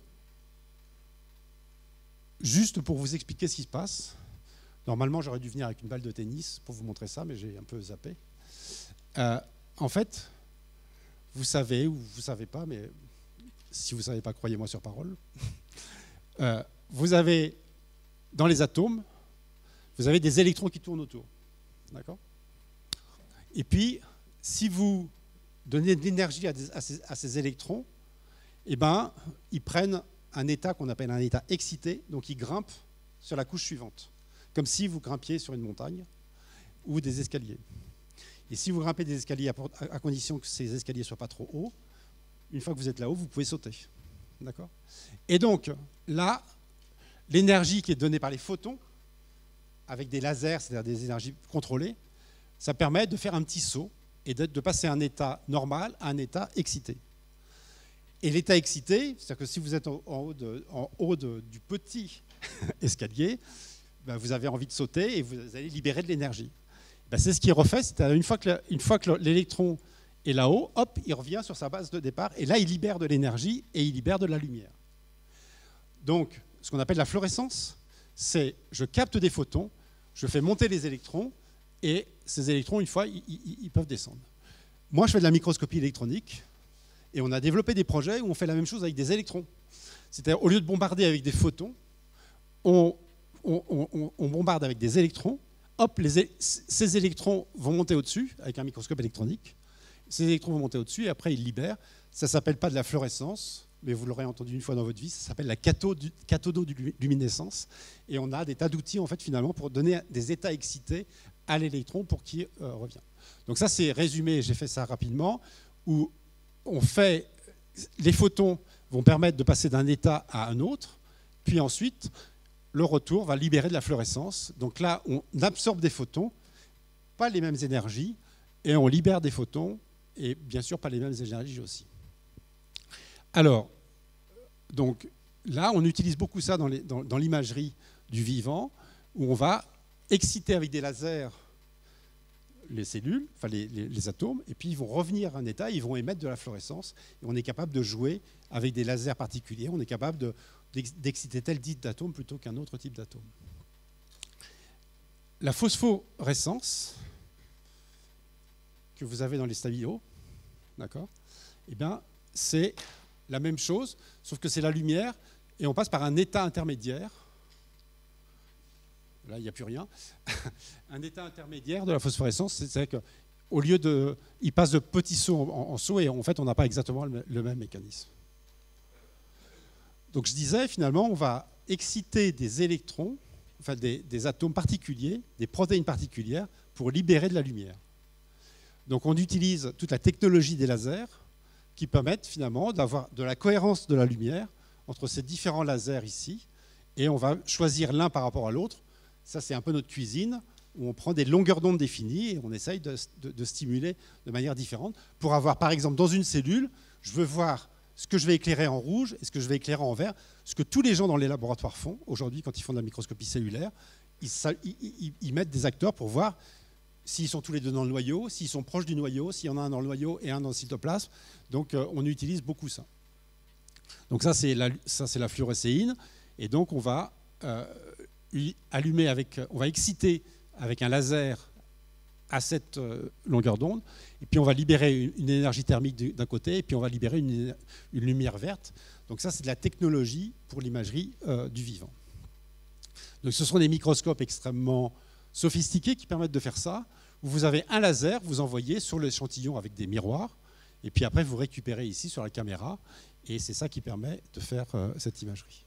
juste pour vous expliquer ce qui se passe, normalement j'aurais dû venir avec une balle de tennis pour vous montrer ça, mais j'ai un peu zappé. Euh, en fait, vous savez ou vous ne savez pas, mais si vous ne savez pas, croyez-moi sur parole, euh, vous avez dans les atomes, vous avez des électrons qui tournent autour. D'accord ? Et puis, si vous donnez de l'énergie à, à, à ces électrons, eh ben, ils prennent un état qu'on appelle un état excité, donc ils grimpent sur la couche suivante, comme si vous grimpiez sur une montagne ou des escaliers. Et si vous grimpez des escaliers, à, à condition que ces escaliers ne soient pas trop hauts, une fois que vous êtes là-haut, vous pouvez sauter. D'accord ? Et donc, là, l'énergie qui est donnée par les photons, avec des lasers, c'est-à-dire des énergies contrôlées, ça permet de faire un petit saut et de, de passer un état normal à un état excité. Et l'état excité, c'est-à-dire que si vous êtes en, en haut, de, en haut de, du petit escalier, ben vous avez envie de sauter et vous allez libérer de l'énergie. Ben c'est ce qui est refait, c'est-à-dire une fois que, une fois que l'électron est là-haut, hop, il revient sur sa base de départ et là, il libère de l'énergie et il libère de la lumière. Donc, ce qu'on appelle la fluorescence, c'est je capte des photons, je fais monter les électrons et ces électrons, une fois, ils, ils, ils peuvent descendre. Moi, je fais de la microscopie électronique et on a développé des projets où on fait la même chose avec des électrons. C'est-à-dire, au lieu de bombarder avec des photons, on, on, on, on bombarde avec des électrons. Hop, les, ces électrons vont monter au-dessus avec un microscope électronique. Ces électrons vont monter au-dessus et après, ils libèrent. Ça ne s'appelle pas de la fluorescence, mais vous l'aurez entendu une fois dans votre vie, ça s'appelle la cathodoluminescence. Et on a des tas d'outils, en fait, finalement, pour donner des états excités à l'électron pour qu'il euh, revienne. Donc ça, c'est résumé, j'ai fait ça rapidement, où on fait, les photons vont permettre de passer d'un état à un autre, puis ensuite, le retour va libérer de la fluorescence. Donc là, on absorbe des photons, pas les mêmes énergies, et on libère des photons, et bien sûr, pas les mêmes énergies aussi. Alors, donc, là, on utilise beaucoup ça dans, les, dans, dans l'imagerie du vivant, où on va exciter avec des lasers les cellules, enfin les, les, les atomes, et puis ils vont revenir à un état, ils vont émettre de la fluorescence, et on est capable de jouer avec des lasers particuliers, on est capable de, d'exciter tel type d'atome plutôt qu'un autre type d'atome. La phosphorescence que vous avez dans les stabilos, d'accord, eh bien, c'est la même chose, sauf que c'est la lumière, et on passe par un état intermédiaire. Là, il n'y a plus rien. Un état intermédiaire de la phosphorescence, c'est-à-dire qu'au lieu de... Il passe de petits sauts en, en sauts, et en fait, on n'a pas exactement le, le même mécanisme. Donc, je disais, finalement, on va exciter des électrons enfin des, des atomes particuliers, des protéines particulières, pour libérer de la lumière. Donc on utilise toute la technologie des lasers qui permettent finalement d'avoir de la cohérence de la lumière entre ces différents lasers ici, et on va choisir l'un par rapport à l'autre. Ça, c'est un peu notre cuisine, où on prend des longueurs d'onde définies et on essaye de, de, de stimuler de manière différente pour avoir, par exemple, dans une cellule, je veux voir ce que je vais éclairer en rouge et ce que je vais éclairer en vert, ce que tous les gens dans les laboratoires font aujourd'hui quand ils font de la microscopie cellulaire. Ils, ils, ils, ils mettent des acteurs pour voir s'ils sont tous les deux dans le noyau, s'ils sont proches du noyau, s'il y en a un dans le noyau et un dans le cytoplasme. Donc euh, on utilise beaucoup ça. Donc ça c'est la, ça, c'est la fluorescéine. Et donc on va euh, allumer avec, on va exciter avec un laser à cette euh, longueur d'onde, et puis on va libérer une, une énergie thermique d'un côté, et puis on va libérer une, une lumière verte. Donc ça c'est de la technologie pour l'imagerie euh, du vivant. Donc ce sont des microscopes extrêmement sophistiqués qui permettent de faire ça, où vous avez un laser, vous envoyez sur l'échantillon avec des miroirs, et puis après vous récupérez ici sur la caméra, et c'est ça qui permet de faire euh, cette imagerie.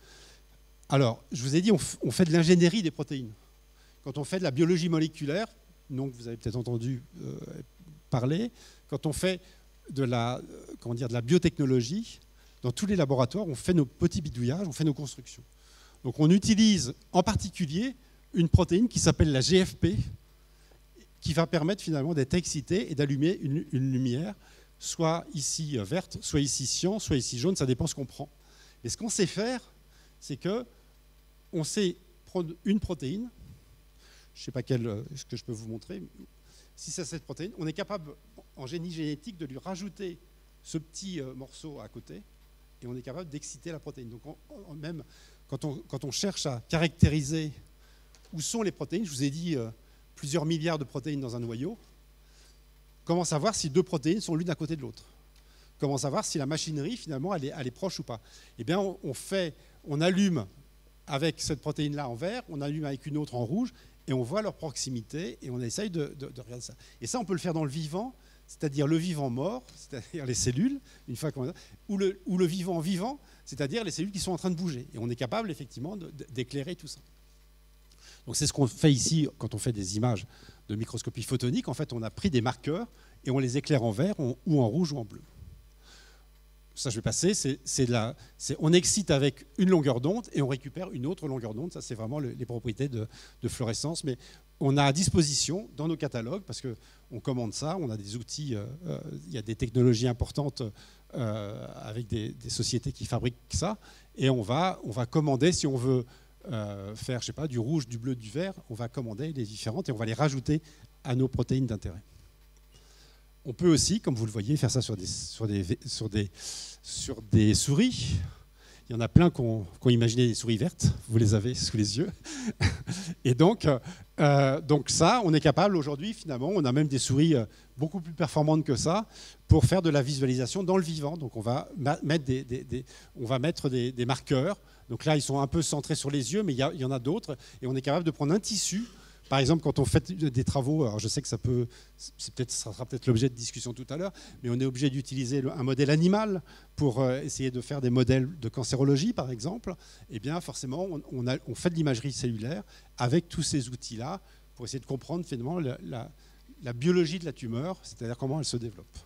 Alors, je vous ai dit, on, on fait de l'ingénierie des protéines. Quand on fait de la biologie moléculaire, nom que vous avez peut-être entendu euh, parler, quand on fait de la, euh, comment dire, de la biotechnologie, dans tous les laboratoires, on fait nos petits bidouillages, on fait nos constructions. Donc on utilise en particulier une protéine qui s'appelle la G F P, qui va permettre finalement d'être excitée et d'allumer une, une lumière, soit ici verte, soit ici cyan, soit ici jaune, ça dépend ce qu'on prend. Et ce qu'on sait faire, c'est qu'on sait prendre une protéine, je ne sais pas quelle, ce que je peux vous montrer, si c'est cette protéine, on est capable en génie génétique de lui rajouter ce petit morceau à côté, et on est capable d'exciter la protéine. Donc on, on, même quand on, quand on cherche à caractériser où sont les protéines, je vous ai dit euh, plusieurs milliards de protéines dans un noyau, comment savoir si deux protéines sont l'une à côté de l'autre? Comment savoir si la machinerie, finalement, elle est, elle est proche ou pas? Eh bien, on, on, fait, on allume avec cette protéine-là en vert, on allume avec une autre en rouge, et on voit leur proximité, et on essaye de, de, de regarder ça. Et ça, on peut le faire dans le vivant, c'est-à-dire le vivant mort, c'est-à-dire les cellules, une fois qu'on a, ou, le, ou le vivant vivant, c'est-à-dire les cellules qui sont en train de bouger. Et on est capable, effectivement, d'éclairer tout ça. Donc c'est ce qu'on fait ici quand on fait des images de microscopie photonique. En fait, on a pris des marqueurs et on les éclaire en vert ou en rouge ou en bleu. Ça, je vais passer. C'est, c'est la, c'est, on excite avec une longueur d'onde et on récupère une autre longueur d'onde. Ça, c'est vraiment le, les propriétés de, de fluorescence. Mais on a à disposition dans nos catalogues, parce qu'on commande ça, on a des outils, euh, euh, il y a des technologies importantes euh, avec des, des sociétés qui fabriquent ça. Et on va, on va commander, si on veut Euh, faire, je sais pas, du rouge, du bleu, du vert, on va commander les différentes et on va les rajouter à nos protéines d'intérêt. On peut aussi, comme vous le voyez, faire ça sur des, sur des, sur des, sur des souris. Il y en a plein qui ont, qui ont imaginé des souris vertes, vous les avez sous les yeux. Et donc, euh, donc ça, on est capable aujourd'hui, finalement, on a même des souris beaucoup plus performantes que ça pour faire de la visualisation dans le vivant. Donc on va mettre des, des, des, on va mettre des, des marqueurs. Donc là, ils sont un peu centrés sur les yeux, mais il y, a, il y en a d'autres. Et on est capable de prendre un tissu. Par exemple, quand on fait des travaux, alors je sais que ça peut, c'est peut-être, ça sera peut-être l'objet de discussion tout à l'heure, mais on est obligé d'utiliser un modèle animal pour essayer de faire des modèles de cancérologie, par exemple. Eh bien, forcément, on, on, a, on fait de l'imagerie cellulaire avec tous ces outils-là pour essayer de comprendre finalement la, la, la biologie de la tumeur, c'est-à-dire comment elle se développe.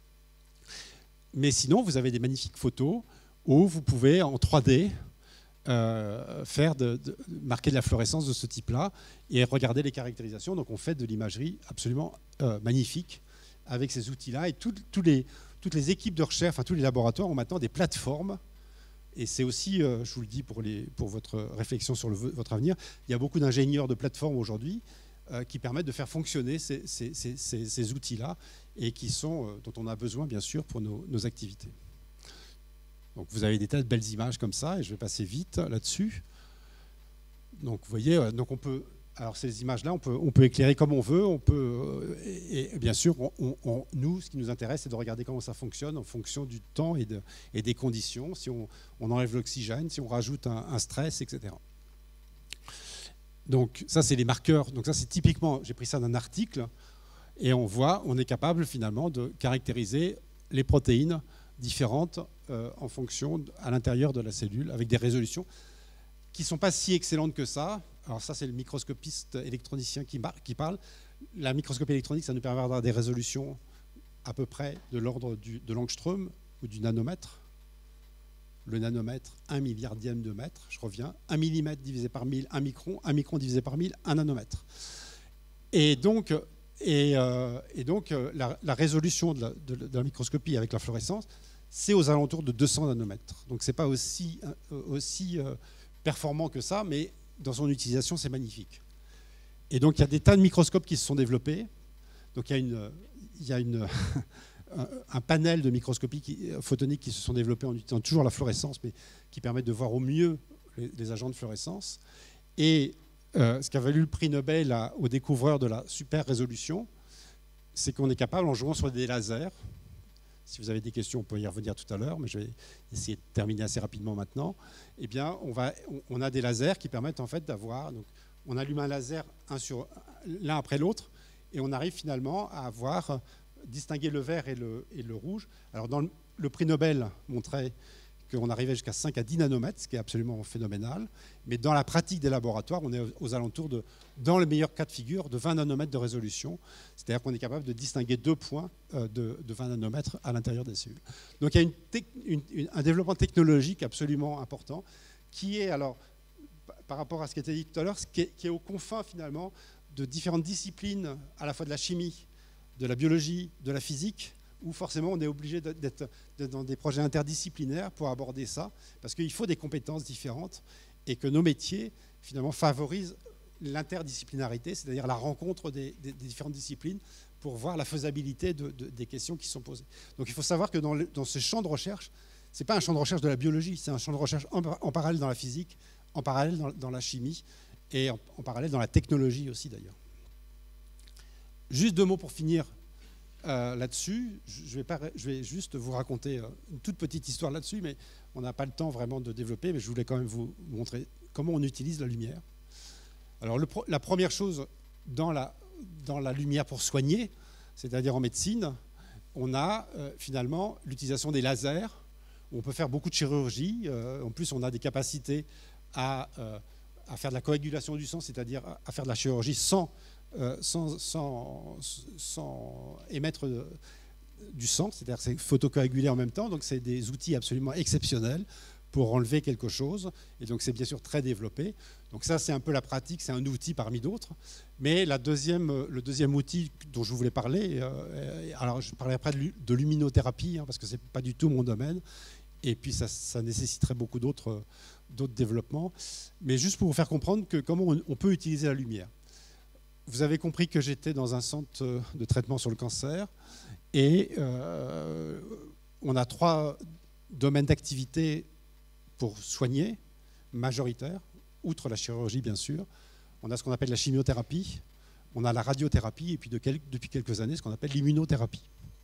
Mais sinon, vous avez des magnifiques photos où vous pouvez en trois D Euh, faire de, de, marquer de la fluorescence de ce type-là et regarder les caractérisations. Donc on fait de l'imagerie absolument euh, magnifique avec ces outils-là. Et tout, tout les, toutes les équipes de recherche, enfin tous les laboratoires ont maintenant des plateformes. Et c'est aussi, euh, je vous le dis pour, les, pour votre réflexion sur le, votre avenir, il y a beaucoup d'ingénieurs de plateformes aujourd'hui euh, qui permettent de faire fonctionner ces, ces, ces, ces, ces outils-là et qui sont, euh, dont on a besoin bien sûr pour nos, nos activités. Donc vous avez des tas de belles images comme ça, et je vais passer vite là-dessus. Donc vous voyez, donc on peut, alors ces images-là, on peut, on peut éclairer comme on veut, on peut, et, et bien sûr, on, on, nous, ce qui nous intéresse, c'est de regarder comment ça fonctionne en fonction du temps et, de, et des conditions, si on, on enlève l'oxygène, si on rajoute un, un stress, et cetera. Donc ça, c'est les marqueurs. Donc ça, c'est typiquement, j'ai pris ça d'un article, et on voit, on est capable finalement de caractériser les protéines différentes euh, en fonction, à l'intérieur de la cellule, avec des résolutions qui ne sont pas si excellentes que ça. alors ça c'est le microscopiste électronicien qui, qui parle. La microscopie électronique, ça nous permet d'avoir des résolutions à peu près de l'ordre de l'angstrom ou du nanomètre. Le nanomètre, un milliardième de mètre, je reviens, un millimètre divisé par mille, un micron, un micron divisé par mille, un nanomètre. Et donc, et, euh, et donc la, la résolution de la, de, de la microscopie avec la fluorescence, c'est aux alentours de deux cents nanomètres. Donc ce n'est pas aussi, aussi euh, performant que ça, mais dans son utilisation, c'est magnifique. Et donc il y a des tas de microscopes qui se sont développés. Donc il y a, une, il y a une, un, un panel de microscopie qui, photoniques qui se sont développés en utilisant toujours la fluorescence, mais qui permettent de voir au mieux les, les agents de fluorescence. Et euh, ce qui a valu le prix Nobel à, aux découvreurs de la super résolution, c'est qu'on est capable, en jouant sur des lasers, si vous avez des questions, on peut y revenir tout à l'heure, mais je vais essayer de terminer assez rapidement maintenant. Eh bien, on, va, on, on a des lasers qui permettent en fait d'avoir... Donc, on allume un laser un sur l'un après l'autre, et on arrive finalement à avoir distingué le vert et le, et le rouge. Alors, dans le, le prix Nobel montrait qu'on arrivait jusqu'à cinq à dix nanomètres, ce qui est absolument phénoménal. Mais dans la pratique des laboratoires, on est aux alentours de, dans le meilleur cas de figure, de vingt nanomètres de résolution. C'est-à-dire qu'on est capable de distinguer deux points de, de vingt nanomètres à l'intérieur des cellules. Donc il y a une une, une, un développement technologique absolument important qui est, alors, par rapport à ce qui a été dit tout à l'heure, qui est, qui est aux confins finalement de différentes disciplines, à la fois de la chimie, de la biologie, de la physique, où forcément on est obligé d'être dans des projets interdisciplinaires pour aborder ça, parce qu'il faut des compétences différentes et que nos métiers finalement favorisent l'interdisciplinarité, c'est-à-dire la rencontre des, des, des différentes disciplines pour voir la faisabilité de, de, des questions qui sont posées. Donc il faut savoir que dans, le, dans ce champ de recherche, ce n'est pas un champ de recherche de la biologie, c'est un champ de recherche en, en parallèle dans la physique, en parallèle dans, dans la chimie et en, en parallèle dans la technologie aussi d'ailleurs. Juste deux mots pour finir. Euh, là-dessus, je vais, pas, je vais juste vous raconter euh, une toute petite histoire là-dessus, mais on n'a pas le temps vraiment de développer, mais je voulais quand même vous montrer comment on utilise la lumière. Alors, le, la première chose dans la, dans la lumière pour soigner, c'est-à-dire en médecine, on a euh, finalement l'utilisation des lasers, où on peut faire beaucoup de chirurgie. Euh, en plus, on a des capacités à, euh, à faire de la coagulation du sang, c'est-à-dire à, à faire de la chirurgie sans... Euh, sans, sans, sans émettre de, du sang, c'est-à-dire c'est photocoagulé en même temps, donc c'est des outils absolument exceptionnels pour enlever quelque chose, et donc c'est bien sûr très développé. Donc ça c'est un peu la pratique, c'est un outil parmi d'autres, mais la deuxième, le deuxième outil dont je voulais parler, euh, alors je parlerai après de, de luminothérapie, hein, parce que c'est pas du tout mon domaine, et puis ça, ça nécessiterait beaucoup d'autres d'autres développements, mais juste pour vous faire comprendre que comment on, on peut utiliser la lumière. Vous avez compris que j'étais dans un centre de traitement sur le cancer et euh, on a trois domaines d'activité pour soigner, majoritaires, outre la chirurgie bien sûr. On a ce qu'on appelle la chimiothérapie, on a la radiothérapie et puis de quel, depuis quelques années ce qu'on appelle l'immunothérapie.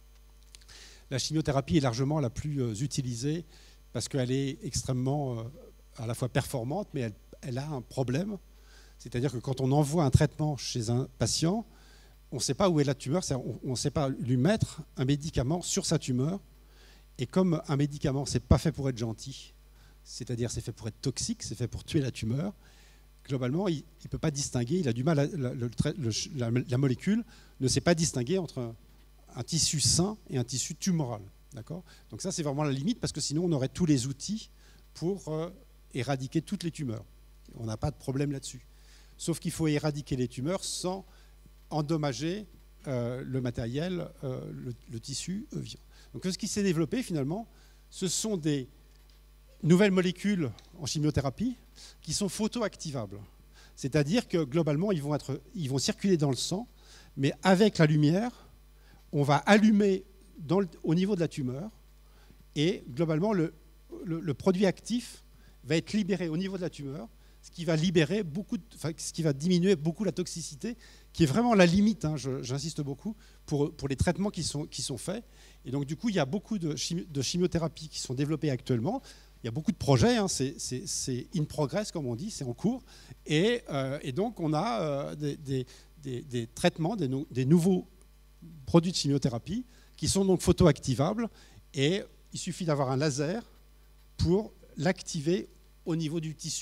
La chimiothérapie est largement la plus utilisée parce qu'elle est extrêmement euh, à la fois performante, mais elle, elle a un problème. C'est-à-dire que quand on envoie un traitement chez un patient, on ne sait pas où est la tumeur, on ne sait pas lui mettre un médicament sur sa tumeur. Et comme un médicament, ce n'est pas fait pour être gentil, c'est-à-dire c'est fait pour être toxique, c'est fait pour tuer la tumeur, globalement, il ne peut pas distinguer, il a du mal, à, la, le, la, la molécule ne sait pas distinguer entre un, un tissu sain et un tissu tumoral. D'accord ? Donc ça, c'est vraiment la limite, parce que sinon, on aurait tous les outils pour euh, éradiquer toutes les tumeurs. On n'a pas de problème là-dessus. Sauf qu'il faut éradiquer les tumeurs sans endommager euh, le matériel, euh, le, le tissu vivant. Donc ce qui s'est développé finalement, ce sont des nouvelles molécules en chimiothérapie qui sont photoactivables. C'est-à-dire que globalement, ils vont, être, ils vont circuler dans le sang, mais avec la lumière, on va allumer dans le, au niveau de la tumeur et globalement, le, le, le produit actif va être libéré au niveau de la tumeur, ce qui va libérer beaucoup, de, enfin, ce qui va diminuer beaucoup la toxicité, qui est vraiment la limite, hein, je, j'insiste beaucoup, pour, pour les traitements qui sont, qui sont faits. Et donc, du coup, il y a beaucoup de, chimio, de chimiothérapies qui sont développées actuellement. Il y a beaucoup de projets, hein, c'est, c'est, c'est in progress, comme on dit, c'est en cours. Et, euh, et donc, on a euh, des, des, des, des traitements, des, no, des nouveaux produits de chimiothérapie qui sont donc photoactivables. Et il suffit d'avoir un laser pour l'activer au niveau du tissu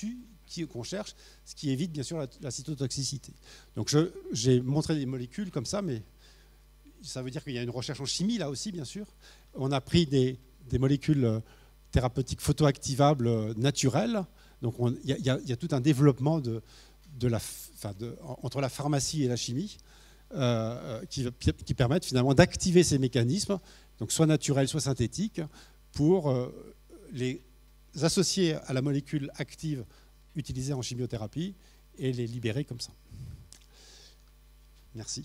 qui, qu'on cherche, ce qui évite bien sûr la, la cytotoxicité. Donc j'ai montré des molécules comme ça, mais ça veut dire qu'il y a une recherche en chimie là aussi, bien sûr. On a pris des, des molécules thérapeutiques photoactivables naturelles. Donc il y, y, y a tout un développement de, de la, enfin de, entre la pharmacie et la chimie euh, qui, qui permettent finalement d'activer ces mécanismes, donc soit naturels, soit synthétiques, pour euh, les associer à la molécule active utilisée en chimiothérapie et les libérer comme ça. Merci.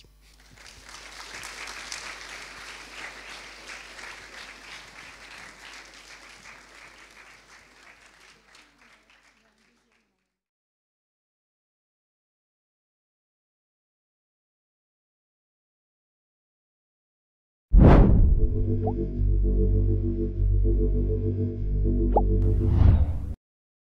Thank you.